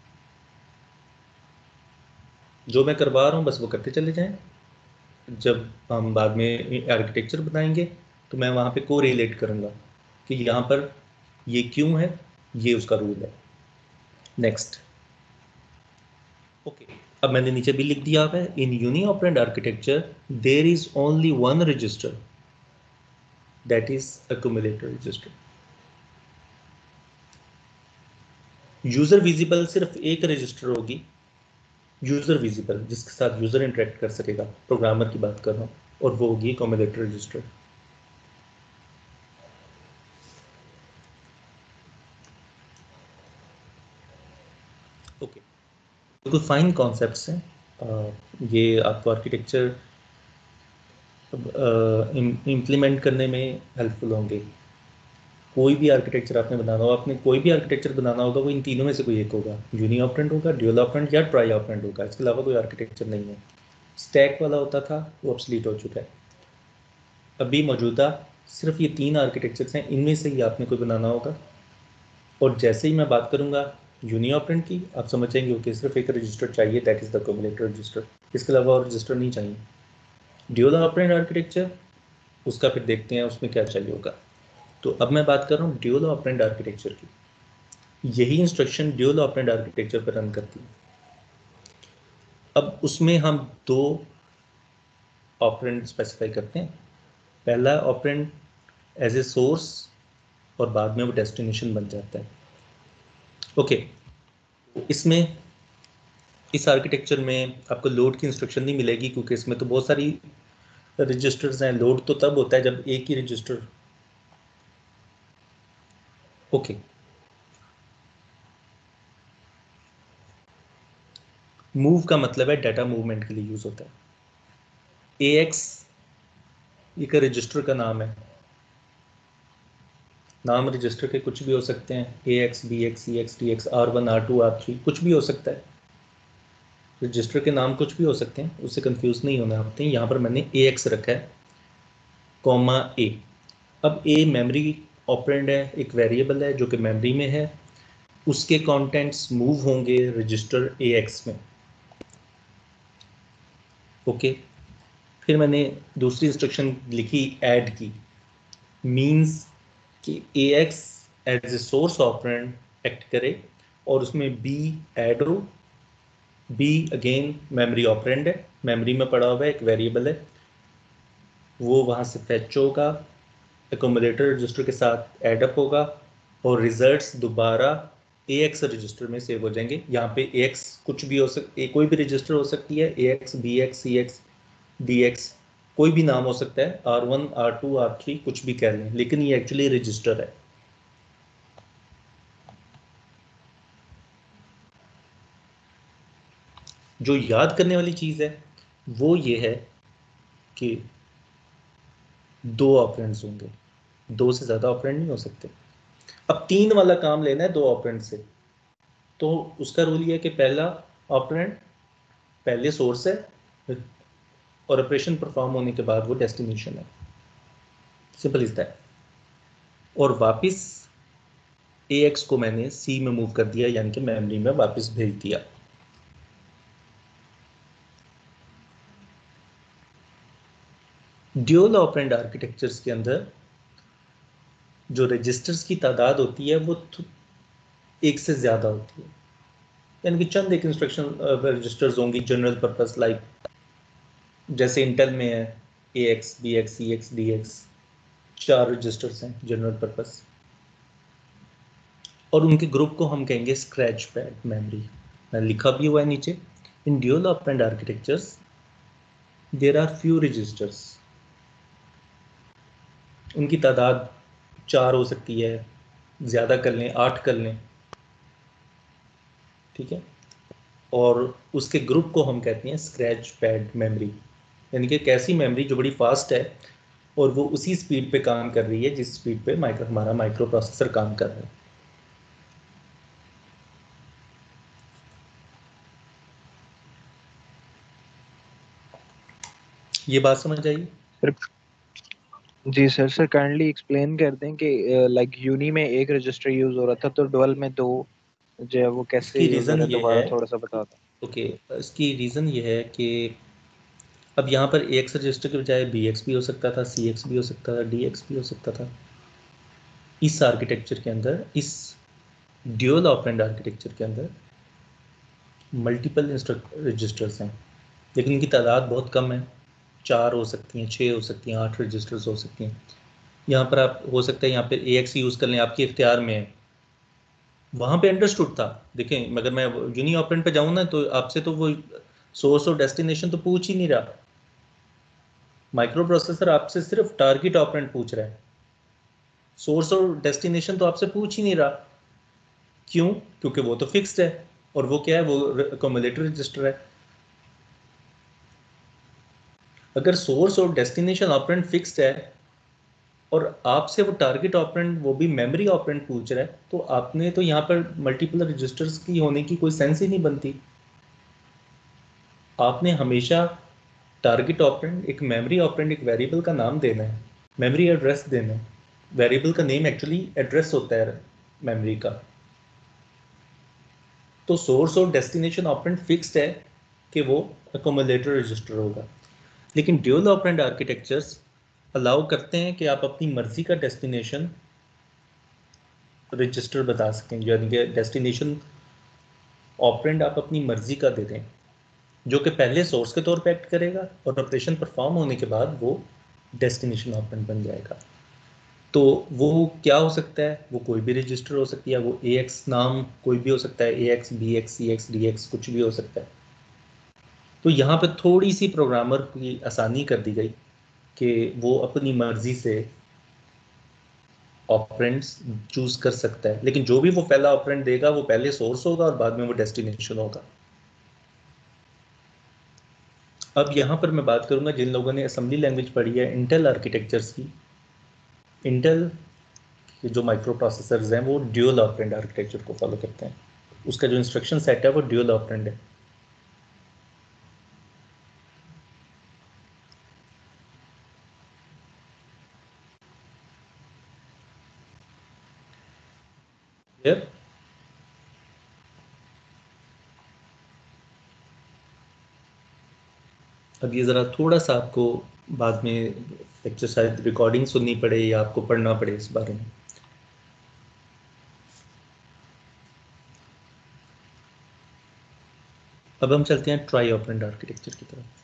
Speaker 1: जो मैं करवा रहा हूँ बस वो करते चले जाएं। जब हम बाद में आर्किटेक्चर बनाएंगे तो मैं वहाँ पे को रिलेट करूँगा कि यहाँ पर ये क्यों है, ये उसका रूल है। नेक्स्ट, ओके, अब मैंने नीचे भी लिख दिया है, in uni operand architecture there is only one register, that is accumulator register. User visible सिर्फ एक रजिस्टर होगी, यूजर विजिबल जिसके साथ यूजर इंटरेक्ट कर सकेगा, प्रोग्रामर की बात कर रहा हूँ, और वो होगी एक्यूमुलेटर रजिस्टर। ओके, कुछ फाइन कॉन्सेप्ट्स हैं, uh, ये आपको आर्किटेक्चर इम्प्लीमेंट करने में हेल्पफुल होंगे। कोई भी आर्किटेक्चर आपने बनाना हो, आपने कोई भी आर्किटेक्चर बनाना होगा, वो इन तीनों में से कोई एक होगा, यूनी ऑपरेंड होगा, ड्यूल ऑपरेंड या ट्राई ऑपरेंड होगा, इसके अलावा कोई आर्किटेक्चर नहीं है। स्टैक वाला होता था वो ऑब्सलीट हो चुका है, अभी मौजूदा सिर्फ ये तीन आर्किटेक्चर्स हैं, इनमें से ही आपने कोई बनाना होगा। और जैसे ही मैं बात करूँगा यूनी ऑपरेंड की, आप समझ जाएंगे ओके सिर्फ एक रजिस्टर चाहिए, that is the accumulator register, इसके अलावा और रजिस्टर नहीं चाहिए। ड्यूल ऑपरेंड आर्किटेक्चर, उसका फिर देखते हैं उसमें क्या चाहिए होगा। तो अब मैं बात कर रहा हूँ ड्यूल ऑपरेंड आर्किटेक्चर की। यही इंस्ट्रक्शन ड्यूल ऑपरेंड आर्किटेक्चर पर रन करती है। अब उसमें हम दो ऑपरेंड स्पेसिफाई करते हैं, पहला ऑपरेंड एज ए सोर्स और बाद में वो डेस्टिनेशन बन जाता है। ओके, इसमें इस आर्किटेक्चर में आपको लोड की इंस्ट्रक्शन नहीं मिलेगी, क्योंकि इसमें तो बहुत सारी रजिस्टर्स हैं। लोड तो तब होता है जब एक ही रजिस्टर, ओके मूव का मतलब है डाटा मूवमेंट के लिए यूज होता है। ए एक्स एक रजिस्टर का नाम है, नाम रजिस्टर के कुछ भी हो सकते हैं, A X, B X, C X, D X, R one, R two, R three, कुछ भी हो सकता है। रजिस्टर के नाम कुछ भी हो सकते हैं, उससे कंफ्यूज नहीं होना आपने। यहाँ पर मैंने ए एक्स रखा है, कॉमा ए। अब ए मेमोरी ऑपरेंड है, एक वेरिएबल है जो कि मेमोरी में है, उसके कंटेंट्स मूव होंगे रजिस्टर ए एक्स में। ओके, फिर मैंने दूसरी इंस्ट्रक्शन लिखी ऐड की, मींस कि A X as a source operand act करे और उसमें बी ऐड हो। बी अगेन मेमोरी ऑपरेंड है, मेमोरी में पड़ा हुआ है, एक वेरिएबल है, वो वहाँ से फेच होगा, एक्यूमुलेटर रजिस्टर के साथ एडअप होगा और रिजल्ट्स दोबारा ए एक्स रजिस्टर में सेव हो जाएंगे। यहाँ पे ए एक्स कुछ भी हो सकती है, कोई भी रजिस्टर हो सकती है, A X, B X, C X, D X, कोई भी नाम हो सकता है, R one, R two, R three, कुछ भी कह लें, लेकिन ये एक्चुअली रजिस्टर है। जो याद करने वाली चीज़ है वो ये है कि दो ऑपरेंड्स होंगे, दो से ज़्यादा ऑपरेंड नहीं हो सकते। अब तीन वाला काम लेना है दो ऑपरेंड से, तो उसका रूल ये है कि पहला ऑपरेंड पहले सोर्स है और ऑपरेशन परफॉर्म होने के बाद वो डेस्टिनेशन है, सिंपल इज दैट। और वापस ए एक्स को मैंने सी में मूव कर दिया, यानी कि मेमोरी में वापस भेज दिया। ड्यूल ऑपरेंड आर्किटेक्चर्स के अंदर जो रजिस्टर्स की तादाद होती है वो एक से ज़्यादा होती है। यानी कि चंद एक इंस्ट्रक्शन रजिस्टर्स होंगी जनरल पर्पस, लाइक जैसे इंटेल में है A X, B X, C X, D X, चार रजिस्टर्स हैं जनरल पर्पस, और उनके ग्रुप को हम कहेंगे स्क्रैच पैड मेमोरी। मैं लिखा भी हुआ है नीचे, in dual operand architectures there are few registers, उनकी तादाद चार हो सकती है, ज़्यादा कर लें आठ कर लें, ठीक है, और उसके ग्रुप को हम कहते हैं स्क्रैच पैड मेमोरी, यानी कि एक ऐसी मेमोरी जो बड़ी फास्ट है और वो उसी स्पीड पे काम कर रही है जिस स्पीड पे माइक्रो हमारा माइक्रो प्रोसेसर काम कर रहा है। ये बात समझ आई?
Speaker 2: जी सर। सर काइंडली एक्सप्लेन कर दें कि लाइक यूनी में एक रजिस्टर यूज हो रहा था तो डुअल में दो जो है वो कैसे
Speaker 1: इसकी
Speaker 2: यूज हो
Speaker 1: रीज़न
Speaker 2: रहा है,
Speaker 1: ये
Speaker 2: दोबारा
Speaker 1: है,
Speaker 2: थोड़ा सा बता दें।
Speaker 1: ओके, इसकी रीज़न ये है कि अब यहाँ पर ए एक्स रजिस्टर के बजाय बी एक्स भी हो सकता था, सी एक्स भी हो सकता था, डी एक्स भी हो सकता था। इस आर्किटेक्चर के अंदर, इस ड्यूल ऑपरेंड आर्किटेक्चर के अंदर मल्टीपल रजिस्टर्स हैं, लेकिन इनकी तादाद बहुत कम है, चार हो सकती हैं, छः हो सकती हैं, आठ रजिस्टर्स हो सकती हैं। यहाँ पर आप हो सकता है यहाँ पर ए एक्स यूज़ कर लें, आपके इख्तियार में है, वहाँ पे अंडरस्टूड था। देखें अगर मैं यूनी ऑपरेंड पे जाऊँ ना तो आपसे तो वो सोर्स और डेस्टिनेशन तो पूछ ही नहीं रहा, माइक्रो प्रोसेसर आपसे सिर्फ टारगेट ऑपरेंड पूछ रहा है, सोर्स और डेस्टिनेशन तो आपसे पूछ ही नहीं रहा। क्यों? क्योंकि वो तो फिक्स्ड है, और वो क्या है, वो अकोमोडेटर रजिस्टर है। अगर सोर्स और डेस्टिनेशन ऑपरेंड फिक्स्ड है और आपसे वो टारगेट ऑपरेंड, वो भी मेमोरी ऑपरेंड पूछ रहा है, तो आपने तो यहाँ पर मल्टीपल रजिस्टर्स की होने की कोई सेंस ही नहीं बनती। आपने हमेशा टारगेट ऑपरेंड, एक मेमोरी ऑपरेंड, एक वेरिएबल का नाम देना है, मेमोरी एड्रेस देना है। वेरिएबल का नेम एक्चुअली एड्रेस होता है मेमोरी का। तो सोर्स और डेस्टिनेशन ऑपरेंड फिक्स्ड है कि वो अकोमोडेटर रजिस्टर होगा, लेकिन ड्यूल ऑपरेंड आर्किटेक्चर्स अलाउ करते हैं कि आप अपनी मर्जी का डेस्टिनेशन रजिस्टर बता सकें, यानी कि डेस्टिनेशन ऑपरेंड आप अपनी मर्जी का दे दें, जो कि पहले सोर्स के तौर पे एक्ट करेगा और ऑपरेशन परफॉर्म होने के बाद वो डेस्टिनेशन ऑपरेंड बन जाएगा। तो वो क्या हो सकता है, वो कोई भी रजिस्टर हो सकती है, वो ए एक्स नाम कोई भी हो सकता है, A X, B X, C X, D X, कुछ भी हो सकता है। तो यहाँ पे थोड़ी सी प्रोग्रामर की आसानी कर दी गई कि वो अपनी मर्जी से ऑपरेंड्स चूज कर सकता है, लेकिन जो भी वो पहला ऑपरेंड देगा वो पहले सोर्स होगा और बाद में वो डेस्टिनेशन होगा। अब यहाँ पर मैं बात करूँगा जिन लोगों ने असेंबली लैंग्वेज पढ़ी है इंटेल आर्किटेक्चर्स की। इंटेल के जो माइक्रो प्रोसेसर्स हैं वो ड्यूल ऑपरेंड आर्किटेक्चर को फॉलो करते हैं, उसका जो इंस्ट्रक्शन सेट है वो ड्यूल ऑपरेंड है। क्लियर? अब ये ज़रा थोड़ा सा आपको बाद में लेक्चर शायद रिकॉर्डिंग सुननी पड़े या आपको पढ़ना पड़े इस बारे में। अब हम चलते हैं ट्राई ऑपरेंड आर्किटेक्चर की तरफ।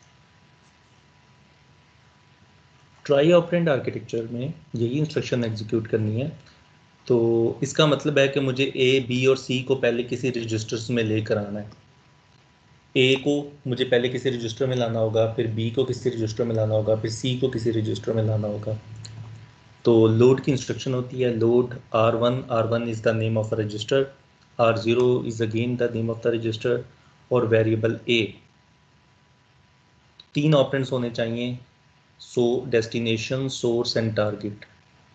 Speaker 1: ट्राई ऑपरेंड आर्किटेक्चर में यही इंस्ट्रक्शन एग्जीक्यूट करनी है। तो इसका मतलब है कि मुझे ए, बी और सी को पहले किसी रजिस्टर्स में लेकर आना है। ए को मुझे पहले किसी रजिस्टर में लाना होगा, फिर बी को किसी रजिस्टर में लाना होगा, फिर सी को किसी रजिस्टर में लाना होगा। तो लोड की इंस्ट्रक्शन होती है, load R one, R one is the name of a register, R zero is again the name of the register, और वेरिएबल ए। तीन ऑपरेंड्स होने चाहिए, so destination, source and target.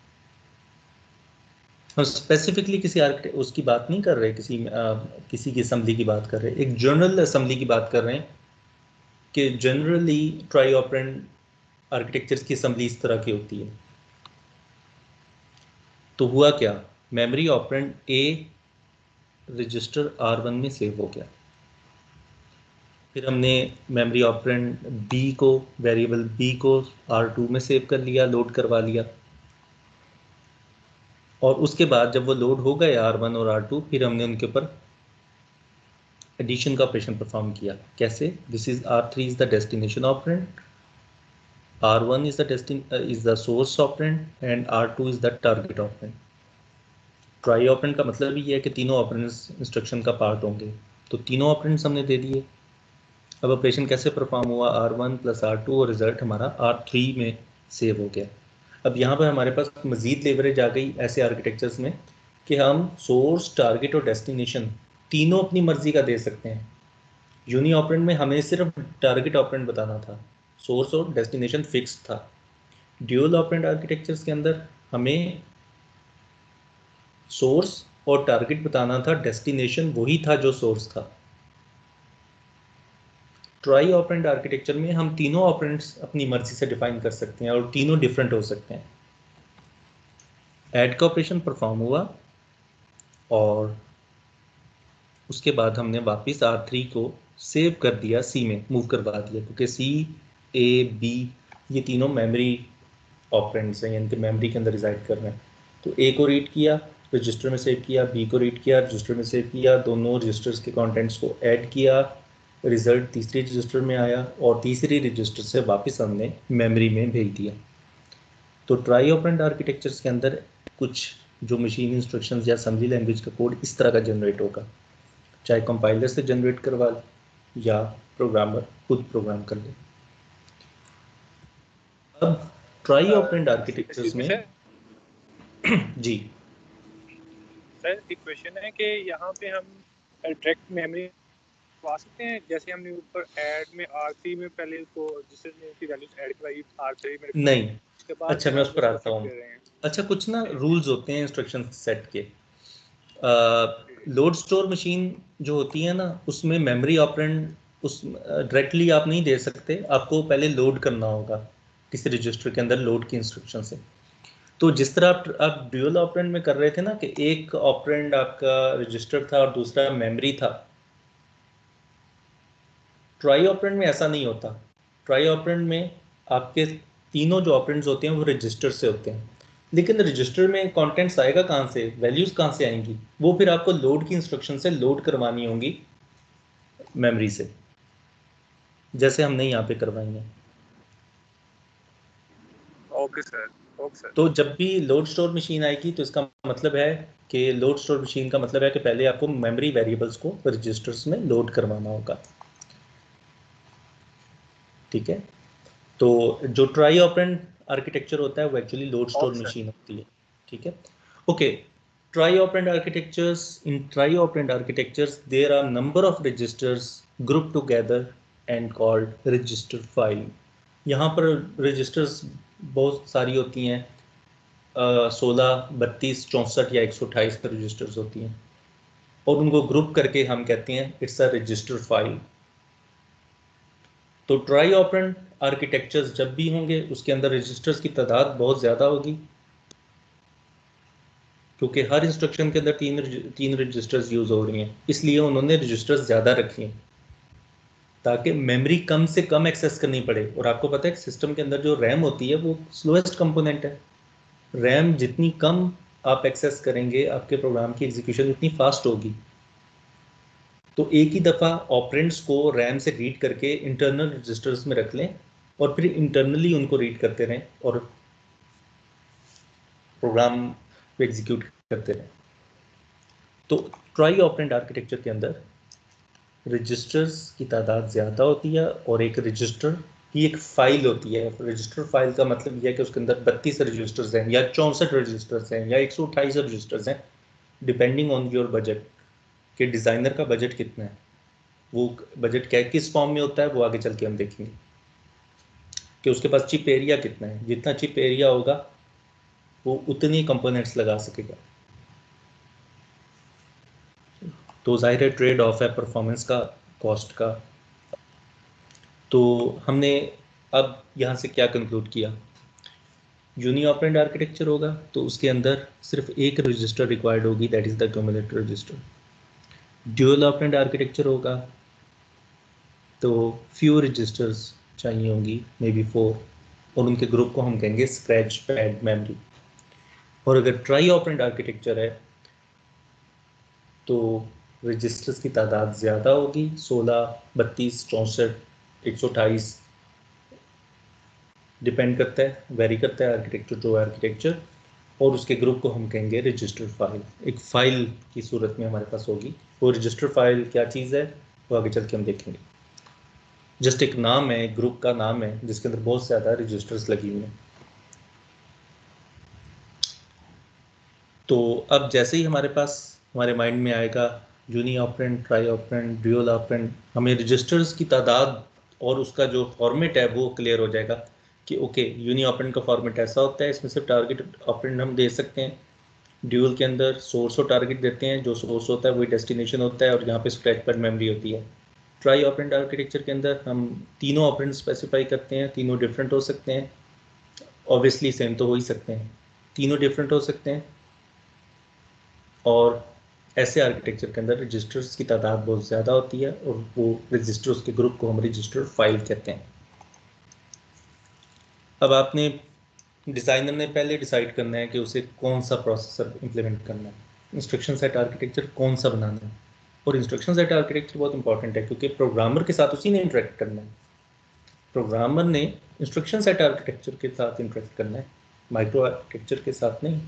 Speaker 1: हम स्पेसिफिकली किसी architect उसकी बात नहीं कर रहे, किसी आ, किसी की असेंबली की बात कर रहे हैं, एक जनरल असेंबली की बात कर रहे हैं कि जनरली ट्राई ऑपरेंड आर्किटेक्चर्स की असेंबली इस तरह की होती है। तो हुआ क्या, memory operand A register R one में सेव हो गया, फिर हमने मेमोरी ऑपरेंड बी को, वेरिएबल बी को आर टू में सेव कर लिया, लोड करवा लिया, और उसके बाद जब वो लोड हो गए आर वन और आर टू, फिर हमने उनके ऊपर एडिशन का ऑपरेशन परफॉर्म किया। कैसे? This is R three is the destination operand, R one is the destin is the source operand and R two is the target operand. Tri operand का मतलब ये है कि तीनों ऑपरेंड्स इंस्ट्रक्शन का पार्ट होंगे, तो तीनों ऑपरेंड्स हमने दे दिए। अब ऑपरेशन कैसे परफॉर्म हुआ? R one plus R two और रिजल्ट हमारा आर थ्री में सेव हो गया। अब यहाँ पर हमारे पास मजीद लेवरेज आ गई ऐसे आर्किटेक्चर्स में कि हम सोर्स, टारगेट और डेस्टिनेशन तीनों अपनी मर्जी का दे सकते हैं। यूनी ऑपरेंड में हमें सिर्फ टारगेट ऑपरेंड बताना था, सोर्स और डेस्टिनेशन फिक्स था। ड्यूअल ऑपरेंड आर्किटेक्चर्स के अंदर हमें सोर्स और टारगेट बताना था, डेस्टिनेशन वही था जो सोर्स था। ट्राई ऑपरेंड आर्किटेक्चर में हम तीनों ऑपरेंड्स अपनी मर्जी से डिफाइन कर सकते हैं और तीनों डिफरेंट हो सकते हैं। ऐड का ऑपरेशन परफॉर्म हुआ और उसके बाद हमने वापस आर थ्री को सेव कर दिया, सी में मूव करवा दिया, क्योंकि सी, ए, बी ये तीनों मेमोरी ऑपरेंड्स हैं, यानी कि मेमोरी के अंदर रिजाइड कर रहे हैं। तो ए को रीड किया, रजिस्टर में सेव किया, बी को रीड किया, रजिस्टर में सेव किया, दोनों रजिस्टर्स के कंटेंट्स को ऐड किया, रिजल्ट तीसरी रजिस्टर में आया और तीसरी रजिस्टर से वापस हमने मेमोरी में भेज दिया। तो ट्राई ऑपरेंड आर्किटेक्चर्स के अंदर कुछ जो मशीन इंस्ट्रक्शंस या असेंबली लैंग्वेज का कोड इस तरह का जनरेट होगा, चाहे कंपाइलर से जनरेट करवा ले या प्रोग्रामर खुद प्रोग्राम कर ले। अब ट्राई ऑपरेंड आर्किटेक्चर्स में जी
Speaker 5: सर एक क्वेश्चन है कि यहाँ पे हम डायरेक्ट मेमोरी आ सकते हैं, जैसे हमने ऊपर ऐड में आर थ्री में पहले उसको जिससे उसकी वैल्यूज ऐड करवाई आर थ्री में
Speaker 1: नहीं।
Speaker 5: उसके बाद
Speaker 1: अच्छा मैं उस पर आता हूँ। अच्छा कुछ ना रूल्स होते हैं इंस्ट्रक्शन सेट के। लोड स्टोर मशीन जो होती है ना, उसमें मेमोरी ऑपरेंड उस डायरेक्टली आप नहीं दे सकते, आपको पहले लोड करना होगा किसी रजिस्टर के अंदर लोड की इंस्ट्रक्शन से। तो जिस तरह आप आप ड्यूअल ऑपरेंड में कर रहे थे ना कि एक ऑपरेंड आपका रजिस्टर था और दूसरा मेमोरी था, ट्राई ऑपरेंड में ऐसा नहीं होता। ट्राई ऑपरेंड में आपके तीनों जो ऑपरेंड्स होते हैं वो रजिस्टर से होते हैं, लेकिन रजिस्टर में कंटेंट्स आएगा कहाँ से, वैल्यूज कहाँ से आएंगी, वो फिर आपको लोड की इंस्ट्रक्शन से लोड करवानी होंगी मेमोरी से, जैसे हमने यहाँ पे करवाई है।
Speaker 5: Okay sir, okay sir.
Speaker 1: तो जब भी लोड स्टोर मशीन आएगी तो इसका मतलब है कि लोड स्टोर मशीन का मतलब है कि पहले आपको मेमोरी वेरिएबल्स को रजिस्टर्स में लोड करवाना होगा। ठीक है, तो जो ट्राई ऑपरेंड आर्किटेक्चर होता है वो एक्चुअली लोड स्टोर मशीन होती है। ठीक है, okay. Tri operand architectures, in tri operand architectures there are number of registers group together and called register file. यहाँ पर रजिस्टर्स बहुत सारी होती हैं, सोलह, बत्तीस, चौंसठ या एक सौ अट्ठाईस रजिस्टर्स होती हैं और उनको ग्रुप करके हम कहते हैं इट्स अ रजिस्टर फाइल। तो ट्राई ऑपरेंड आर्किटेक्चर्स जब भी होंगे उसके अंदर रजिस्टर्स की तादाद बहुत ज़्यादा होगी, क्योंकि हर इंस्ट्रक्शन के अंदर तीन तीन रजिस्टर्स यूज़ हो रही हैं, इसलिए उन्होंने रजिस्टर्स ज़्यादा रखी हैं ताकि मेमोरी कम से कम एक्सेस करनी पड़े। और आपको पता है कि सिस्टम के अंदर जो रैम होती है वो स्लोएस्ट कंपोनेंट है। रैम जितनी कम आप एक्सेस करेंगे आपके प्रोग्राम की एग्जीक्यूशन उतनी फास्ट होगी। तो एक ही दफ़ा ऑपरेंड्स को रैम से रीड करके इंटरनल रजिस्टर्स में रख लें और फिर इंटरनली उनको रीड करते रहें और प्रोग्राम को एग्जीक्यूट करते रहें। तो ट्राई ऑपरेंड आर्किटेक्चर के अंदर रजिस्टर्स की तादाद ज़्यादा होती है और एक रजिस्टर की एक फाइल होती है। रजिस्टर फाइल का मतलब यह है कि उसके अंदर बत्तीस रजिस्टर्स हैं या चौंसठ रजिस्टर्स हैं या एक सौ अट्ठाईस रजिस्टर्स हैं, डिपेंडिंग ऑन योर बजट, कि डिज़ाइनर का बजट कितना है। वो बजट क्या किस फॉर्म में होता है वो आगे चल के हम देखेंगे कि उसके पास चिप एरिया कितना है। जितना चिप एरिया होगा वो उतनी कंपोनेंट्स लगा सकेगा। तो ज़ाहिर है ट्रेड ऑफ है परफॉर्मेंस का, कॉस्ट का। तो हमने अब यहाँ से क्या कंक्लूड किया, यूनी ऑपरेंड आर्किटेक्चर होगा तो उसके अंदर सिर्फ एक रजिस्टर रिक्वायर्ड होगी, that is the accumulator register. Dual operand architecture होगा तो फ्यू रजिस्टर्स चाहिए होंगी, मे बी फोर, और उनके ग्रुप को हम कहेंगे स्क्रैच पैड मेमोरी। और अगर ट्राई ऑपरेंड आर्किटेक्चर है तो रजिस्टर्स की तादाद ज़्यादा होगी, सोलह, बत्तीस, चौंसठ, एक सौ अट्ठाईस, डिपेंड करता है, वेरी करता है आर्किटेक्चर टू आर्किटेक्चर, और उसके ग्रुप को हम कहेंगे रजिस्टर फाइल। एक फाइल की सूरत में हमारे पास होगी। वो रजिस्टर फाइल क्या चीज़ है वो आगे चल के हम देखेंगे। जस्ट एक नाम है, एक ग्रुप का नाम है जिसके अंदर बहुत ज़्यादा रजिस्टर्स लगी हुई हैं। तो अब जैसे ही हमारे पास हमारे माइंड में आएगा uni operand, tri operand, dual operand, हमें रजिस्टर्स की तादाद और उसका जो फॉर्मेट है वो क्लियर हो जाएगा कि ओके यूनी ऑपरेंड का फॉर्मेट ऐसा होता है, इसमें सिर्फ टारगेट ऑपरेंड हम दे सकते हैं। ड्यूअल के अंदर सोर्स और टारगेट देते हैं, जो सोर्स होता है वही डेस्टिनेशन होता है, और यहाँ पे स्क्रैच पैड मेमोरी होती है। ट्राई ऑपरेंड आर्किटेक्चर के अंदर हम तीनों ऑपरेंड स्पेसिफाई करते हैं, तीनों डिफरेंट हो सकते हैं, ऑब्वियसली सेम तो हो ही सकते हैं, तीनों डिफरेंट हो सकते हैं, और ऐसे आर्किटेक्चर के अंदर रजिस्टर्स की तादाद बहुत ज़्यादा होती है, और वो रजिस्टर्स के ग्रुप को हम रजिस्टर फाइल कहते हैं। अब आपने डिज़ाइनर ने पहले डिसाइड करना है कि उसे कौन सा प्रोसेसर इंप्लीमेंट करना है, इंस्ट्रक्शन सेट आर्किटेक्चर कौन सा बनाना है। और इंस्ट्रक्शन सेट आर्किटेक्चर बहुत इंपॉर्टेंट है क्योंकि प्रोग्रामर के साथ उसी ने इंटरेक्ट करना है। प्रोग्रामर ने इंस्ट्रक्शन सेट आर्किटेक्चर के साथ इंटरेक्ट करना है, माइक्रो आर्किटेक्चर के साथ नहीं।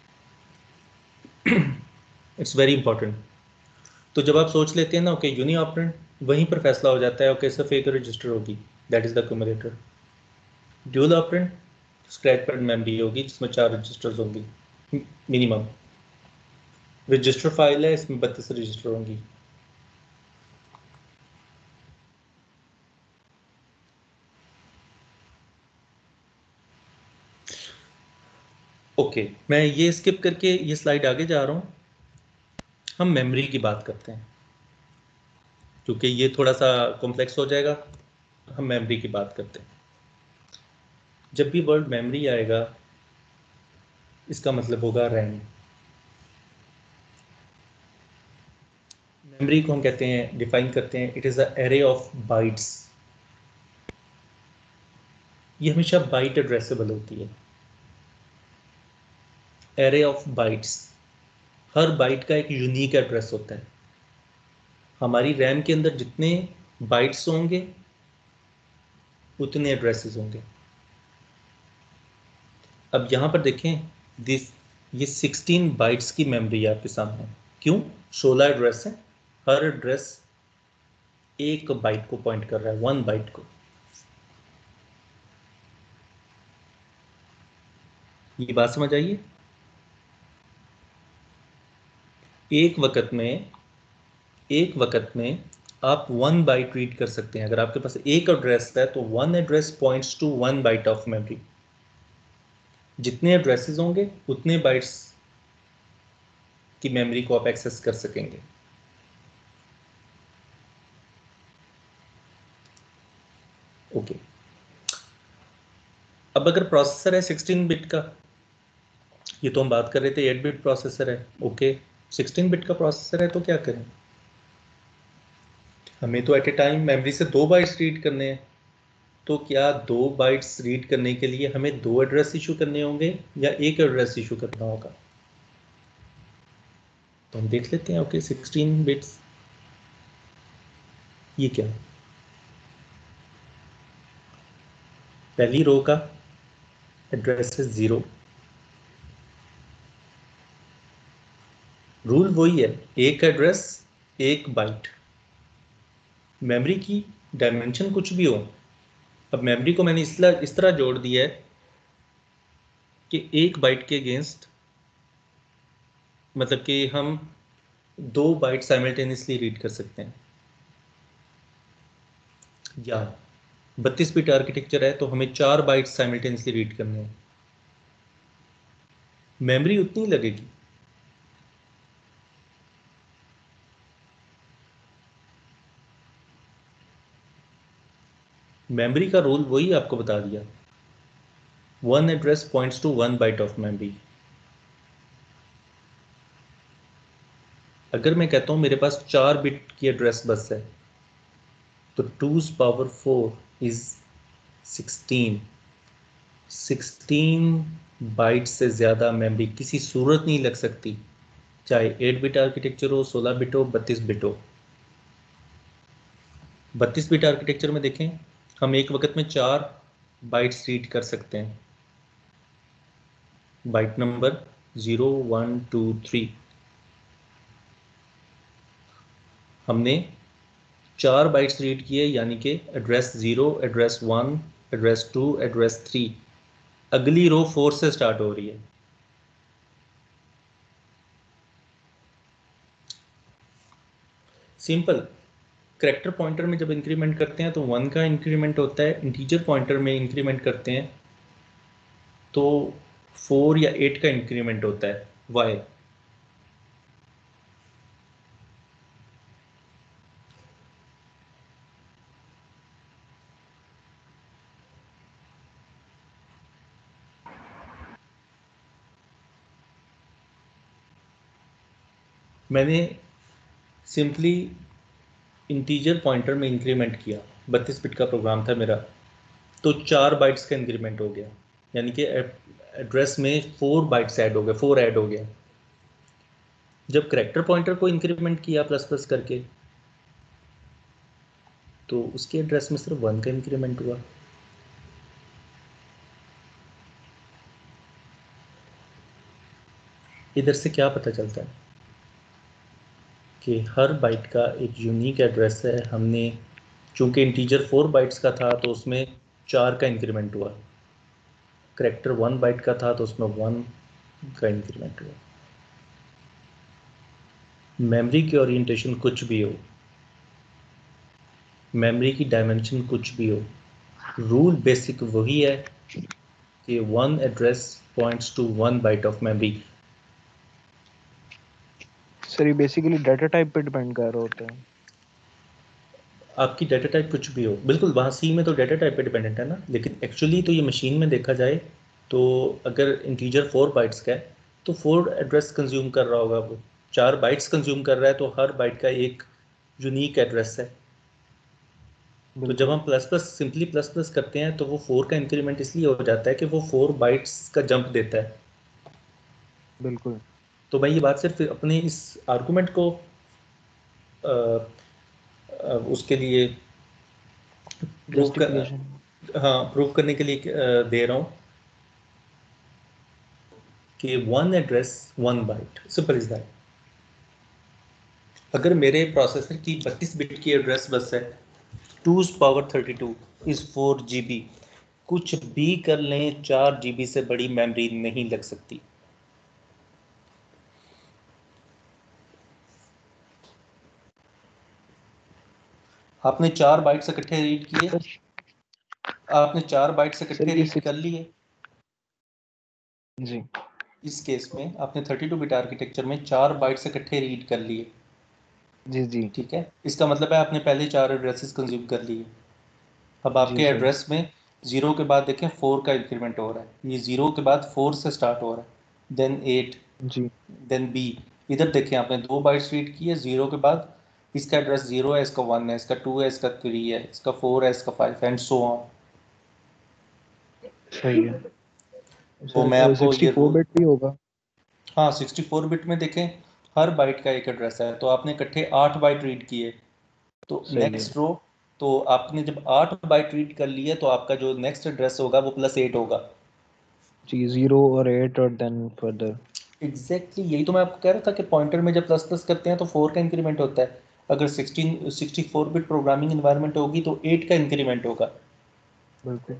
Speaker 1: It's very important. तो जब आप सोच लेते हैं ना ओके यूनी ऑपरेंड, वहीं पर फैसला हो जाता है ओके सिर्फ एक रजिस्टर होगी, that is the accumulator. Dual operand, scratch pad memory होगी जिसमें चार रजिस्टर्स होंगी मिनिमम। रजिस्टर फाइल है, इसमें बत्तीस रजिस्टर होंगी। ओके okay, मैं ये स्किप करके ये स्लाइड आगे जा रहा हूँ। हम मेमोरी की बात करते हैं क्योंकि ये थोड़ा सा कॉम्प्लेक्स हो जाएगा। हम मेमोरी की बात करते हैं। जब भी वर्ड मेमोरी आएगा इसका मतलब होगा रैम। मेमोरी को हम कहते हैं, डिफाइन करते हैं, it is a array of bytes. ये हमेशा बाइट एड्रेसेबल होती है। एरे ऑफ बाइट्स, हर बाइट का एक यूनिक एड्रेस होता है। हमारी रैम के अंदर जितने बाइट्स होंगे उतने एड्रेसेस होंगे। अब यहाँ पर देखें, दिस ये सोलह बाइट्स की मेमोरी है आपके सामने। क्यों? सोलह एड्रेस है, हर एड्रेस एक बाइट को पॉइंट कर रहा है, वन बाइट को। ये बात समझ आइए। एक वक्त में एक वक्त में आप वन बाइट रीड कर सकते हैं। अगर आपके पास एक एड्रेस है तो one address points to one byte of memory. जितने एड्रेसेस होंगे उतने बाइट्स की मेमोरी को आप एक्सेस कर सकेंगे। Okay okay. अब अगर प्रोसेसर है सिक्सटीन बिट का, ये तो हम बात कर रहे थे एट बिट प्रोसेसर है। Okay okay. सिक्सटीन बिट का प्रोसेसर है तो क्या करें? हमें तो एट ए टाइम मेमोरी से दो बाइट्स रीड करने हैं। तो क्या दो बाइट्स रीड करने के लिए हमें दो एड्रेस इशू करने होंगे या एक एड्रेस इशू करना होगा? तो हम देख लेते हैं। ओके सिक्सटीन बिट्स, ये क्या है? पहली रो का एड्रेस है जीरो। रूल वही है, एक एड्रेस एक बाइट। मेमोरी की डायमेंशन कुछ भी हो, अब मेमोरी को मैंने इस इस तरह जोड़ दिया है कि एक बाइट के अगेंस्ट, मतलब कि हम दो बाइट साइमल्टेनियसली रीड कर सकते हैं। या बत्तीस बिट आर्किटेक्चर है तो हमें चार बाइट साइमल्टेनियसली रीड करने हैं। मेमोरी उतनी लगेगी। मेमोरी का रोल वही आपको बता दिया, one address points to one byte of memory. अगर मैं कहता हूं मेरे पास चार बिट की एड्रेस बस है तो two's power four is sixteen. Sixteen byte से ज़्यादा मेमोरी किसी सूरत नहीं लग सकती। चाहे एट बिट आर्किटेक्चर हो, सोलह बिट हो, बत्तीस बिट हो। बत्तीस बिट आर्किटेक्चर में देखें हम एक वक्त में चार बाइट्स रीड कर सकते हैं, byte number zero one two three. हमने चार बाइट्स रीड किए, यानी कि address zero, address one, address two, address three. अगली रो फोर से स्टार्ट हो रही है। सिंपल। करैक्टर पॉइंटर में जब इंक्रीमेंट करते हैं तो वन का इंक्रीमेंट होता है, इंटीजर पॉइंटर में इंक्रीमेंट करते हैं तो फोर या एट का इंक्रीमेंट होता है, वाई। मैंने सिंपली इंटीजर पॉइंटर में इंक्रीमेंट किया, बत्तीस बिट का प्रोग्राम था मेरा, तो चार बाइट्स का इंक्रीमेंट हो गया, यानी कि एड्रेस में फोर बाइट्स ऐड हो गए, फोर ऐड हो गया। जब करैक्टर पॉइंटर को इंक्रीमेंट किया प्लस प्लस करके तो उसके एड्रेस में सिर्फ वन का इंक्रीमेंट हुआ। इधर से क्या पता चलता है कि हर बाइट का एक यूनिक एड्रेस है। हमने चूंकि इंटीजर फोर बाइट्स का था तो उसमें चार का इंक्रीमेंट हुआ, करैक्टर वन बाइट का था तो उसमें वन का इंक्रीमेंट हुआ। मेमोरी की ओरिएंटेशन कुछ भी हो, मेमोरी की डायमेंशन कुछ भी हो, रूल बेसिक वही है कि one address points to one byte of memory.
Speaker 2: Sir ये बेसिकली डाटा टाइप पे डिपेंड कर रहा होता है।
Speaker 1: आपकी डाटा टाइप कुछ भी हो, बिल्कुल वहाँ सी में तो डाटा टाइप पे डिपेंडेंट है ना, लेकिन एक्चुअली तो ये मशीन में देखा जाए तो अगर इंटीजर फोर बाइट्स का है तो फोर एड्रेस कंज्यूम कर रहा होगा, वो चार बाइट्स कंज्यूम कर रहा है तो हर बाइट का एक यूनिक एड्रेस है। तो जब हम plus plus simply plus plus करते हैं तो वो फोर का इंक्रीमेंट इसलिए हो जाता है कि वो फोर बाइट्स का जंप देता है।
Speaker 2: बिल्कुल।
Speaker 1: तो मैं ये बात सिर्फ अपने इस आर्गूमेंट को आ, आ, उसके लिए प्रूव कर,
Speaker 2: जस्टिफिकेशन।
Speaker 1: हाँ प्रूव करने के लिए आ, दे रहा हूँ कि one address one byte, simple is that. अगर मेरे प्रोसेसर की बत्तीस बिट की एड्रेस बस है, two power thirty two is four G B, कुछ भी कर लें चार जी बी से बड़ी मेमोरी नहीं लग सकती। आपने चार बाइट्स इकट्ठे रीड किए, आपने चार बाइट्स इकट्ठे रीड कर लिए
Speaker 2: जी।
Speaker 1: इस केस में आपने थर्टी टू बिट आर्किटेक्चर में चार बाइट्स इकट्ठे रीड कर लिए।
Speaker 2: जी जी
Speaker 1: ठीक है, इसका मतलब है आपने पहले चार एड्रेसेस कंज्यूम कर लिए। अब आपके
Speaker 2: जी
Speaker 1: एड्रेस में जीरो के बाद देखें फोर का इंक्रीमेंट हो रहा है, ये जीरो के बाद फोर से स्टार्ट हो रहा है, then eight,
Speaker 2: G
Speaker 1: then B. इधर देखें आपने दो बाइट्स रीड किए, जीरो के बाद इसका एड्रेस जीरो है, इसका वन है, इसका टू है, इसका थ्री है, इसका फोर है, इसका फाइव एंड सो ऑन।
Speaker 2: सही है
Speaker 1: तो मैं
Speaker 2: सर।
Speaker 1: आपको
Speaker 2: सिक्सटी
Speaker 1: ये
Speaker 2: फोर
Speaker 1: रूल,
Speaker 2: बिट भी होगा?
Speaker 1: हाँ सिक्सटी फोर बिट में देखें हर बाइट का एक एड्रेस है, तो आपने इकट्ठे आठ बाइट रीड किए, तो
Speaker 2: सही है
Speaker 1: नेक्स्ट रो, तो आपने जब आठ बाइट रीड कर लिए तो आपका जो नेक्स्ट एड्रेस होगा वो प्लस एट होगा।
Speaker 2: जी, जीरो और एट और देन फर्दर।
Speaker 1: एग्जैक्टली exactly, यही तो मैं आपको कह रहा था कि पॉइंटर में जब प्लस प्लस करते हैं तो फोर का इंक्रीमेंट होता है। अगर sixteen sixty four bit programming environment होगी तो एट का इंक्रीमेंट होगा।
Speaker 2: बिल्कुल।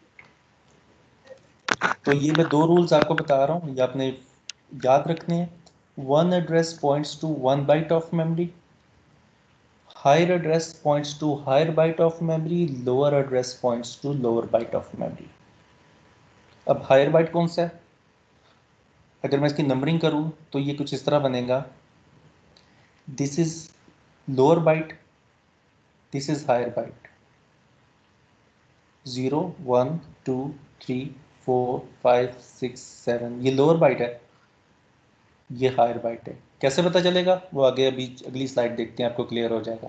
Speaker 1: तो ये मैं दो रूल्स आपको बता रहा हूँ, ये आपने याद रखने हैं। One address points to one byte of memory, higher address points to higher byte of memory, lower address points to lower byte of memory. अब हायर बाइट कौन सा है? अगर मैं इसकी नंबरिंग करूँ तो ये कुछ इस तरह बनेगा, this is lower byte, this is higher byte. Zero one two three four five six seven, ये लोअर बाइट है, ये हायर बाइट है। कैसे पता चलेगा वो आगे अभी अगली स्लाइड देखते हैं, आपको क्लियर हो जाएगा।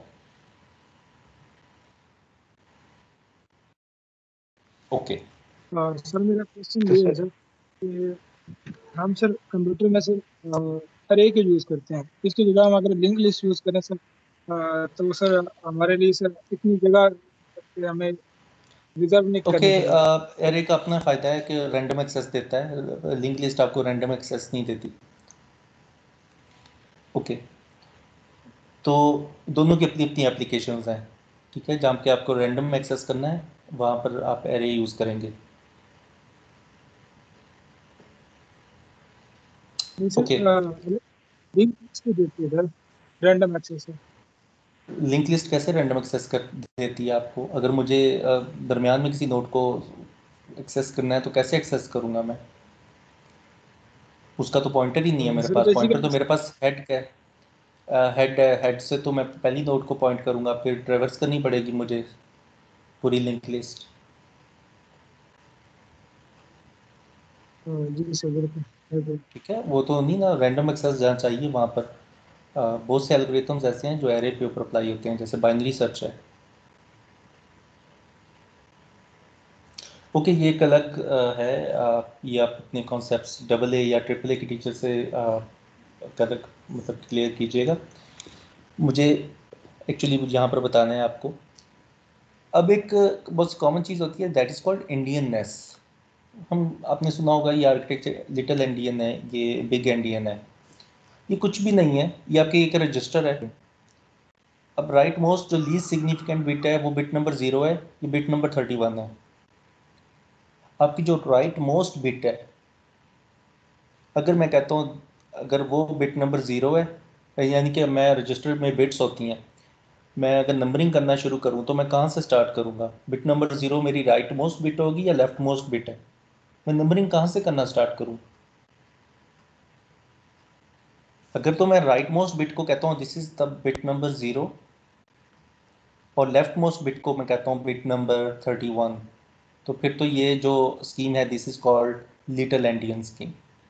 Speaker 1: ओके
Speaker 4: सर मेरा क्वेश्चन
Speaker 2: तो
Speaker 4: ये है
Speaker 2: सर
Speaker 4: सर कि हम सर कंप्यूटर में से अरे के यूज़ करते हैं। इसकी जगह हम अगर लिंक लिस्ट यूज़ करें सर, अ, तो सर हमारे लिए सर इतनी जगह हमें रिजर्व नहीं
Speaker 1: ओके,
Speaker 4: करनी पड़ेगी।
Speaker 1: एरे का अपना फ़ायदा है कि रैंडम एक्सेस देता है, लिंक लिस्ट आपको रैंडम एक्सेस नहीं देती। ओके, तो दोनों की अपनी अपनी एप्लीकेशंस हैं, ठीक है। जहाँ पे आपको रैंडम एक्सेस करना है वहाँ पर आप एरे यूज़ करेंगे।
Speaker 4: नहीं सर,
Speaker 1: ओके,
Speaker 4: लिंक लिस्ट भी देती है सर, रैंडम एक्सेस है।
Speaker 1: लिंक लिस्ट कैसे रैंडम एक्सेस कर देती है आपको? अगर मुझे अ, दरमियान में किसी नोड को एक्सेस करना है तो कैसे एक्सेस करूँगा मैं? उसका तो पॉइंटर ही नहीं है मेरे
Speaker 4: सर
Speaker 1: पास। पॉइंटर तो
Speaker 4: बेसिकली
Speaker 1: मेरे पास हेड का है। हेड हेड से तो मैं पहली नोड को पॉइंट करूँगा, फिर ट्रेवर्स करनी पड़ेगी मुझे पूरी लिंक लिस्ट।
Speaker 4: जी सर, बिल्कुल बिल्कुल।
Speaker 1: ठीक है, वो तो नहीं ना, रैंडम एक्सेस जहाँ चाहिए वहाँ पर। अ, बहुत से एल्गोरिथम्स ऐसे हैं जो एरे के ऊपर अप्लाई होते हैं, जैसे बाइनरी सर्च है। ओके, ये एक अलग अ, है। अ, ये आप अपने कॉन्सेप्ट्स डबल ए या ट्रिपल ए की टीचर से कर मतलब क्लियर कीजिएगा। मुझे एक्चुअली मुझे यहाँ पर बताना है आपको। अब एक बहुत कॉमन चीज़ होती है, दैट इज़ कॉल्ड इंडियननेस। हम आपने सुना होगा ये आर्किटेक्चर लिटिल एंडियन है, ये बिग एंडियन है। ये कुछ भी नहीं है, ये आपके एक रजिस्टर है। अब राइट मोस्ट जो लीस्ट सिग्निफिकेंट बिट है वो बिट नंबर जीरो है, ये बिट नंबर थर्टी वन है। आपकी जो राइट मोस्ट बिट है, अगर मैं कहता हूँ अगर वो बिट नंबर ज़ीरो है, यानी कि मैं रजिस्टर में बिट्स होती हैं, मैं अगर नंबरिंग करना शुरू करूँ तो मैं कहाँ से स्टार्ट करूँगा? बिट नंबर ज़ीरो मेरी राइट मोस्ट बिट होगी या लेफ्ट मोस्ट बिट है? मैं नंबरिंग कहाँ से करना स्टार्ट करूँ? अगर तो मैं राइट मोस्ट बिट को कहता हूँ this is the bit number zero, और लेफ्ट मोस्ट बिट को मैं कहता हूँ बिट नंबर थर्टी वन, तो फिर तो ये जो स्कीम है this is called little endian scheme.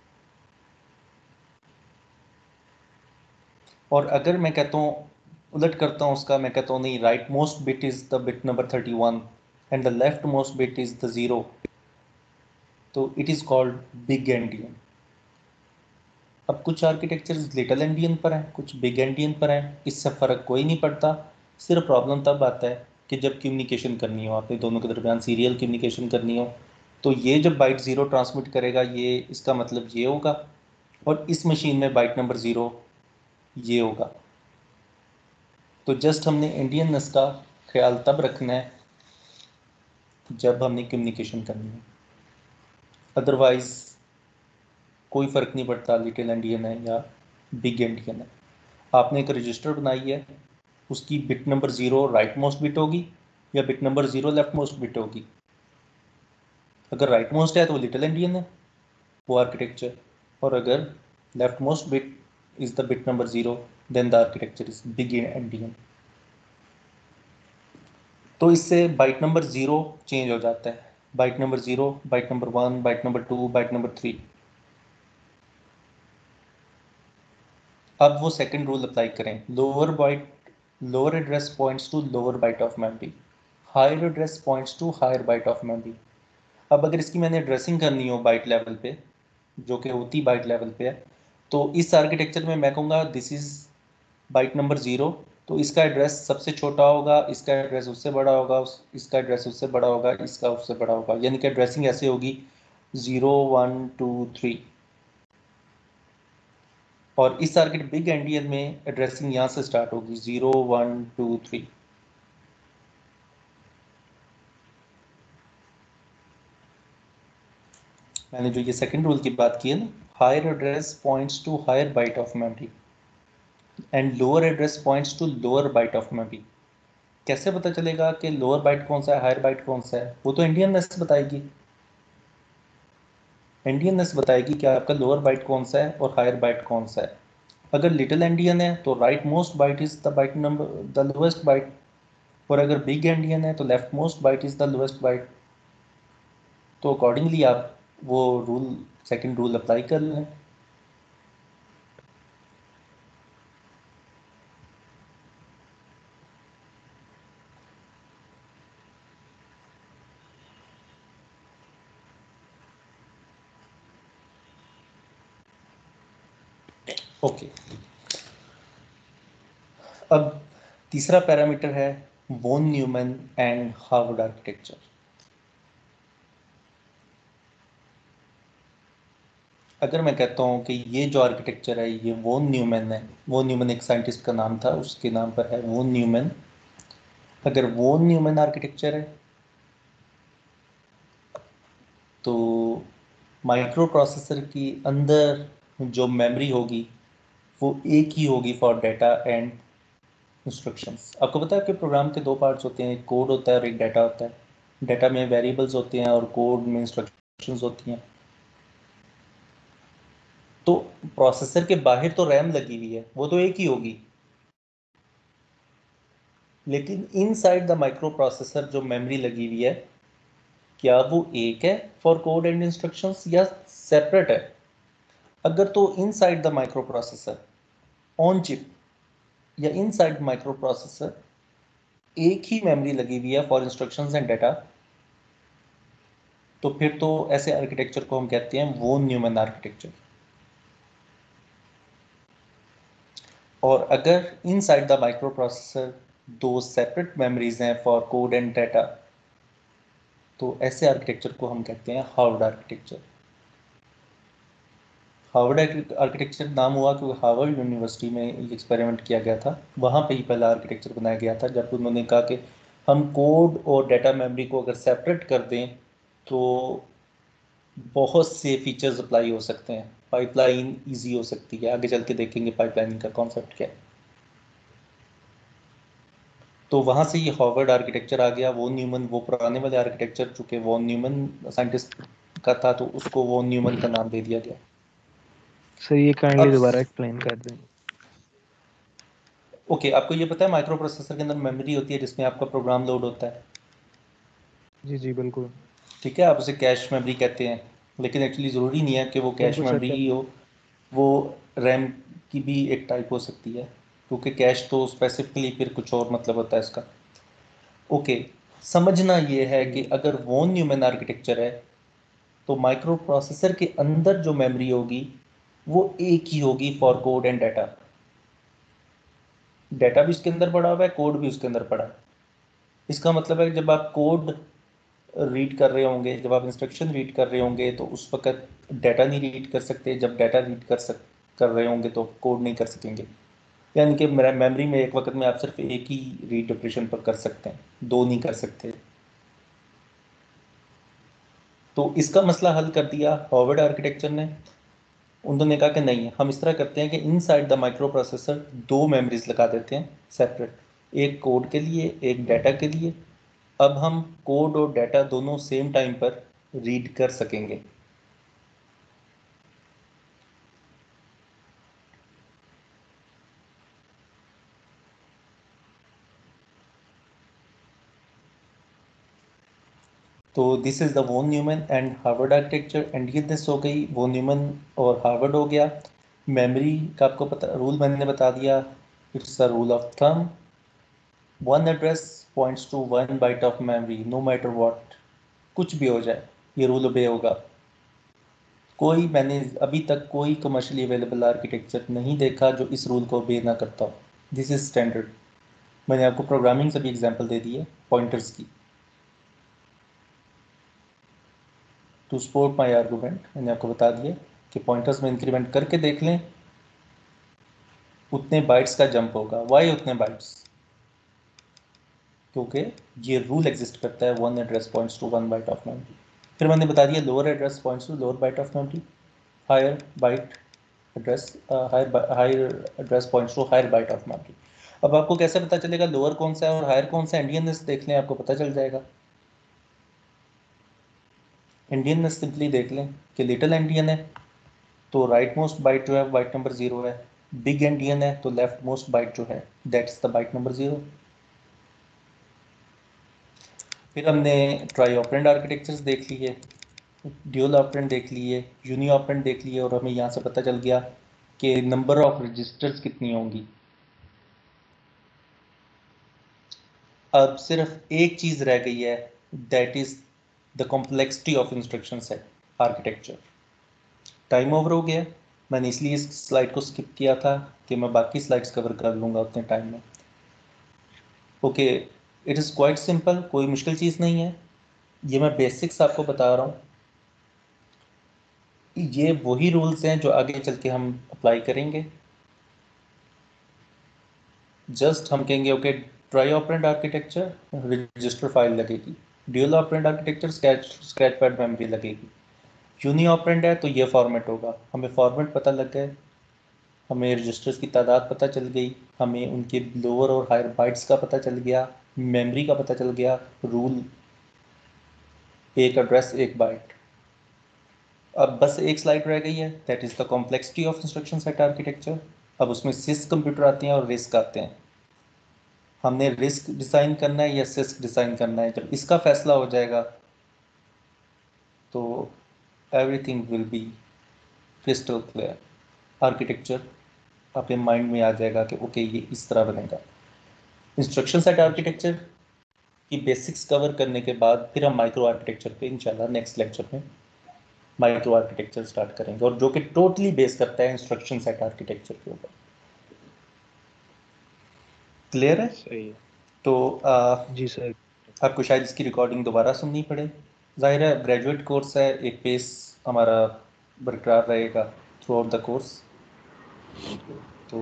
Speaker 1: और अगर मैं कहता हूँ उलट करता हूँ उसका, मैं कहता हूँ नहीं, right most bit is the bit number thirty one and the left most bit is the zero, तो it is called big endian. अब कुछ आर्किटेक्चर्स लिटिल एंडियन पर हैं, कुछ बिग एंडियन पर हैं, इससे फ़र्क कोई नहीं पड़ता। सिर्फ प्रॉब्लम तब आता है कि जब कम्युनिकेशन करनी हो, आपने दोनों के दरमियान सीरियल कम्युनिकेशन करनी हो, तो ये जब बाइट ज़ीरो ट्रांसमिट करेगा, ये इसका मतलब ये होगा, और इस मशीन में बाइट नंबर ज़ीरो ये होगा। तो जस्ट हमने इंडियननेस का ख्याल तब रखना है जब हमने कम्युनिकेशन करनी है, अदरवाइज कोई फ़र्क नहीं पड़ता लिटिल एंडियन है या बिग एंडियन है। आपने एक रजिस्टर बनाई है, उसकी bit number zero right most bit होगी या bit number zero left most bit होगी? अगर राइट मोस्ट है तो वो लिटिल एंडियन है वो आर्किटेक्चर, और अगर left most bit is the bit number zero then the architecture is big endian. तो इससे बाइट नंबर ज़ीरो चेंज हो जाता है, byte number zero, byte number one, byte number two, byte number three. अब वो second rule apply करें, lower byte lower address points to lower byte of memory, higher address points to higher byte of memory. अब अगर इसकी मैंने addressing करनी हो bite level पे, जो कि होती बाइट लेवल पे है, तो इस आर्किटेक्चर में मैं कहूँगा this is byte number zero, तो इसका एड्रेस सबसे छोटा होगा, इसका एड्रेस उससे बड़ा होगा, उस इसका एड्रेस उससे बड़ा होगा, इसका उससे बड़ा होगा, यानी कि एड्रेसिंग ऐसे होगी ज़ीरो वन टू थ्री। और इस सर्किट बिग एंडियन में एड्रेसिंग यहाँ से स्टार्ट होगी ज़ीरो वन टू थ्री। मैंने जो ये सेकंड रूल की बात की है ना, higher address points to higher byte of memory and lower address points to lower byte of memory. कैसे पता चलेगा कि लोअर बाइट कौन सा है, हायर बाइट कौन सा है? वो तो इंडियननेस बताएगी। इंडियननेस बताएगी कि आपका लोअर बाइट कौन सा है और हायर बाइट कौन सा है। अगर लिटिल एंडियन है तो right most byte is the byte number the lowest byte, और अगर बिग एंडियन है तो left most byte is the lowest byte. तो अकॉर्डिंगली आप वो रूल सेकंड रूल अप्लाई कर लें। ओके, अब तीसरा पैरामीटर है von Neumann and Harvard architecture. अगर मैं कहता हूँ कि ये जो आर्किटेक्चर है ये वॉन न्यूमैन है, वॉन न्यूमैन एक साइंटिस्ट का नाम था, उसके नाम पर है वॉन न्यूमैन। अगर वॉन न्यूमैन आर्किटेक्चर है तो माइक्रो प्रोसेसर की अंदर जो मेमोरी होगी वो एक ही होगी फॉर डाटा एंड इंस्ट्रक्शंस। आपको पता है कि प्रोग्राम के दो पार्ट्स होते हैं, एक कोड होता है और एक डाटा होता है। डाटा में वेरिएबल्स होते हैं और कोड में इंस्ट्रक्शंस होती हैं। तो प्रोसेसर के बाहर तो रैम लगी हुई है, वो तो एक ही होगी, लेकिन इनसाइड द माइक्रो प्रोसेसर जो मेमोरी लगी हुई है क्या वो एक है फॉर कोड एंड इंस्ट्रक्शंस या सेपरेट है? अगर तो inside the microprocessor on chip या इनसाइड माइक्रो प्रोसेसर एक ही मेमोरी लगी हुई है फॉर इंस्ट्रक्शंस एंड डाटा, तो फिर तो ऐसे आर्किटेक्चर को हम कहते हैं वॉन न्यूमैन आर्किटेक्चर। और अगर इनसाइड द माइक्रो प्रोसेसर दो सेपरेट मेमोरीज हैं फॉर कोड एंड डाटा, तो ऐसे आर्किटेक्चर को हम कहते हैं हार्वर्ड आर्किटेक्चर। हार्वर्ड आर्किटेक्चर नाम हुआ क्योंकि हार्वर्ड यूनिवर्सिटी में एक एक्सपेरिमेंट किया गया था, वहाँ पे ही पहला आर्किटेक्चर बनाया गया था, जब उन्होंने कहा कि हम कोड और डाटा मेमोरी को अगर सेपरेट कर दें तो बहुत से फीचर्स अप्लाई हो सकते हैं, पाइपलाइन इजी हो सकती है। आगे चल के देखेंगे पाइपलाइनिंग का कॉन्सेप्ट क्या है। तो वहाँ से ये हार्वर्ड आर्किटेक्चर आ गया। वॉन न्यूमैन वो पुराने वाले आर्किटेक्चर, चूँकि वॉन न्यूमैन साइंटिस्ट का था तो उसको वॉन न्यूमैन का नाम दे दिया गया।
Speaker 2: सर ये काइंडली
Speaker 1: अब
Speaker 2: दोबारा एक्सप्लेन कर दें।
Speaker 1: ओके, आपको ये पता है माइक्रो प्रोसेसर के अंदर मेमोरी होती है जिसमें आपका प्रोग्राम लोड होता है।
Speaker 2: जी जी बिल्कुल।
Speaker 1: ठीक है, आप उसे कैश मेमोरी कहते हैं, लेकिन एक्चुअली ज़रूरी नहीं है कि वो कैश
Speaker 2: बिल्कुल सर
Speaker 1: मेमोरी
Speaker 2: क्या।
Speaker 1: ही हो, वो रैम की भी एक टाइप हो सकती है, क्योंकि कैश तो स्पेसिफिकली फिर कुछ और मतलब होता है इसका। ओके, समझना ये है कि अगर वॉन न्यूमैन आर्किटेक्चर है तो माइक्रो प्रोसेसर के अंदर जो मेमोरी होगी वो एक ही होगी for code and data. Data भी उसके अंदर पड़ा हुआ है, कोड भी उसके अंदर पड़ा है। इसका मतलब है कि जब आप कोड रीड कर रहे होंगे, जब आप इंस्ट्रक्शन रीड कर रहे होंगे तो उस वक्त डाटा नहीं रीड कर सकते, जब डाटा रीड कर सक कर रहे होंगे तो कोड नहीं कर सकेंगे। यानी कि मेमोरी में एक वक्त में आप सिर्फ एक ही रीड ऑपरेशन पर कर सकते हैं, दो नहीं कर सकते। तो इसका मसला हल कर दिया हार्वर्ड आर्किटेक्चर ने। उन्होंने कहा कि नहीं, हम इस तरह करते हैं कि इनसाइड द माइक्रो प्रोसेसर दो मेमोरीज लगा देते हैं सेपरेट, एक कोड के लिए एक डाटा के लिए। अब हम कोड और डाटा दोनों सेम टाइम पर रीड कर सकेंगे। तो this is the von Neumann and Harvard architecture. And ये दिस हो गई, वॉन न्यूमैन और हार्वर्ड हो गया। मेमोरी का आपको पता, रूल मैंने बता दिया, it's the rule of thumb, one address points to one byte of memory no matter what. कुछ भी हो जाए ये रूल ओबे होगा। कोई, मैंने अभी तक कोई कमर्शियली अवेलेबल आर्किटेक्चर नहीं देखा जो इस रूल को ओबे ना करता हो। This is standard. मैंने आपको प्रोग्रामिंग से भी एग्जांपल दे दी है पॉइंटर्स की। टू सपोर्ट माई आर्गूमेंट मैंने आपको बता दिया कि पॉइंटर्स में इंक्रीमेंट करके देख लें, उतने बाइट्स का जंप होगा। वाई उतने बाइट्स? क्योंकि ये रूल एग्जिस्ट करता है, one address points to one byte of memory. फिर मैंने बता दिया lower address points to lower byte of memory, higher byte address higher higher address points to higher byte of memory. अब आपको कैसे पता चलेगा लोअर कौन सा है और हायर कौन सा है? इंडियन देख लें, आपको पता चल जाएगा। इंडियन में सिंपली देख लें कि लिटिल एंडियन है तो राइट मोस्ट बाइट जो है बाइट नंबर जीरो है, बिग एंडियन है तो लेफ्ट मोस्ट बाइट जो है that's the byte number zero. फिर हमने ट्राई ऑपरेंड आर्किटेक्चर्स देख लिए, ड्यूल ऑपरेंड देख लिए, यूनी ऑपरेंड देख लिए, और हमें यहाँ से पता चल गया कि नंबर ऑफ रजिस्टर्स कितनी होंगी। अब सिर्फ एक चीज़ रह गई है, that is the complexity of instruction set architecture. Time over हो गया, मैंने इसलिए इस स्लाइड को स्किप किया था कि मैं बाकी स्लाइड्स कवर कर लूँगा उतने टाइम में। Okay, it is quite simple, कोई मुश्किल चीज़ नहीं है। ये मैं बेसिक्स आपको बता रहा हूँ। ये वही रूल्स हैं जो आगे चल के हम अप्लाई करेंगे। जस्ट हम कहेंगे okay try operand architecture, register file लगेगी। Dual operand architecture, scratch scratch pad memory लगेगी। यूनी ऑपरेंट है तो ये फॉर्मेट होगा। हमें फॉर्मेट पता लग गए, हमें रजिस्टर्स की तादाद पता चल गई, हमें उनके लोअर और हायर बाइट्स का पता चल गया, मेमोरी का पता चल गया, रूल एक एड्रेस एक बाइट। अब बस एक स्लाइड रह गई है, that is the complexity of instruction set architecture. अब उसमें सिस्क कंप्यूटर आते हैं और रिस्क आते हैं। हमने रिस्क डिज़ाइन करना है या सिस्क डिज़ाइन करना है, जब इसका फैसला हो जाएगा तो everything will be crystal clear. Architecture आपके माइंड में आ जाएगा कि ओके ये इस तरह बनेगा। इंस्ट्रक्शन सेट आर्किटेक्चर की बेसिक्स कवर करने के बाद फिर हम माइक्रो आर्किटेक्चर पे इंशाल्लाह नेक्स्ट लेक्चर में माइक्रो आर्किटेक्चर स्टार्ट करेंगे, और जो कि टोटली बेस करता है इंस्ट्रक्शन सेट आर्किटेक्चर के ऊपर। क्लियर है?
Speaker 2: सही है
Speaker 1: तो आ,
Speaker 2: जी सर।
Speaker 1: आपको शायद इसकी रिकॉर्डिंग दोबारा सुननी पड़े। जाहिर है ग्रेजुएट कोर्स है, एक पेस हमारा बरकरार रहेगा थ्रू आउट द कोर्स। तो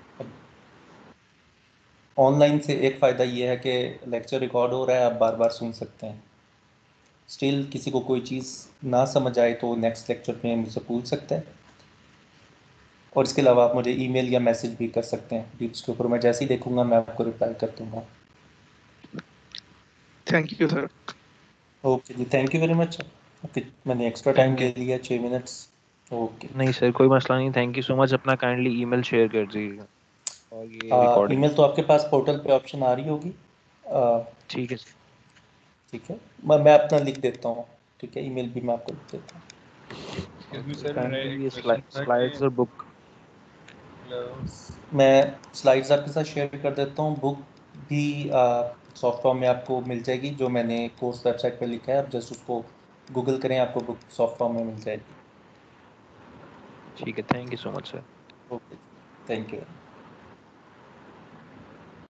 Speaker 1: ऑनलाइन से एक फ़ायदा ये है कि लेक्चर रिकॉर्ड हो रहा है, आप बार बार सुन सकते हैं। स्टिल किसी को कोई चीज़ ना समझ आए तो नेक्स्ट लेक्चर में मुझसे पूछ सकते हैं, और इसके अलावा आप मुझे ईमेल या मैसेज भी कर सकते हैं टिप्स के ऊपर। मैं जैसे ही देखूंगा मैं आपको रिप्लाई कर दूंगा।
Speaker 6: Thank you sir.
Speaker 1: ओके जी, थैंक यू वेरी मच। मैंने एक्स्ट्रा टाइम ले लिया, छः मिनट्स। ओके,
Speaker 2: नहीं सर कोई मसला नहीं, थैंक यू सो मच। अपना काइंडली ईमेल शेयर कर दीजिएगा और ये रिकॉर्डिंग।
Speaker 1: ईमेल तो आपके पास पोर्टल पे ऑप्शन आ रही होगी। आ,
Speaker 2: ठीक है सर।
Speaker 1: ठीक है, मैं मैं अपना लिख देता हूँ। ठीक है, ईमेल भी मैं आपको लिख देता हूँ।
Speaker 5: एक्सक्यूज मी सर, मेरा
Speaker 2: काइंडली
Speaker 5: एक
Speaker 2: ये
Speaker 5: क्वेश्चन था कि
Speaker 2: स्लाइड्स और बुक।
Speaker 1: मैं स्लाइड्स आपके साथ शेयर कर देता हूँ। बुक भी सॉफ्ट फॉर्म में आपको मिल जाएगी, जो मैंने कोर्स वेबसाइट पर लिखा है। आप जस्ट उसको गूगल करें, आपको बुक सॉफ्ट फॉर्म में मिल जाएगी।
Speaker 2: ठीक है, thank you so much sir.
Speaker 1: Okay, thank you.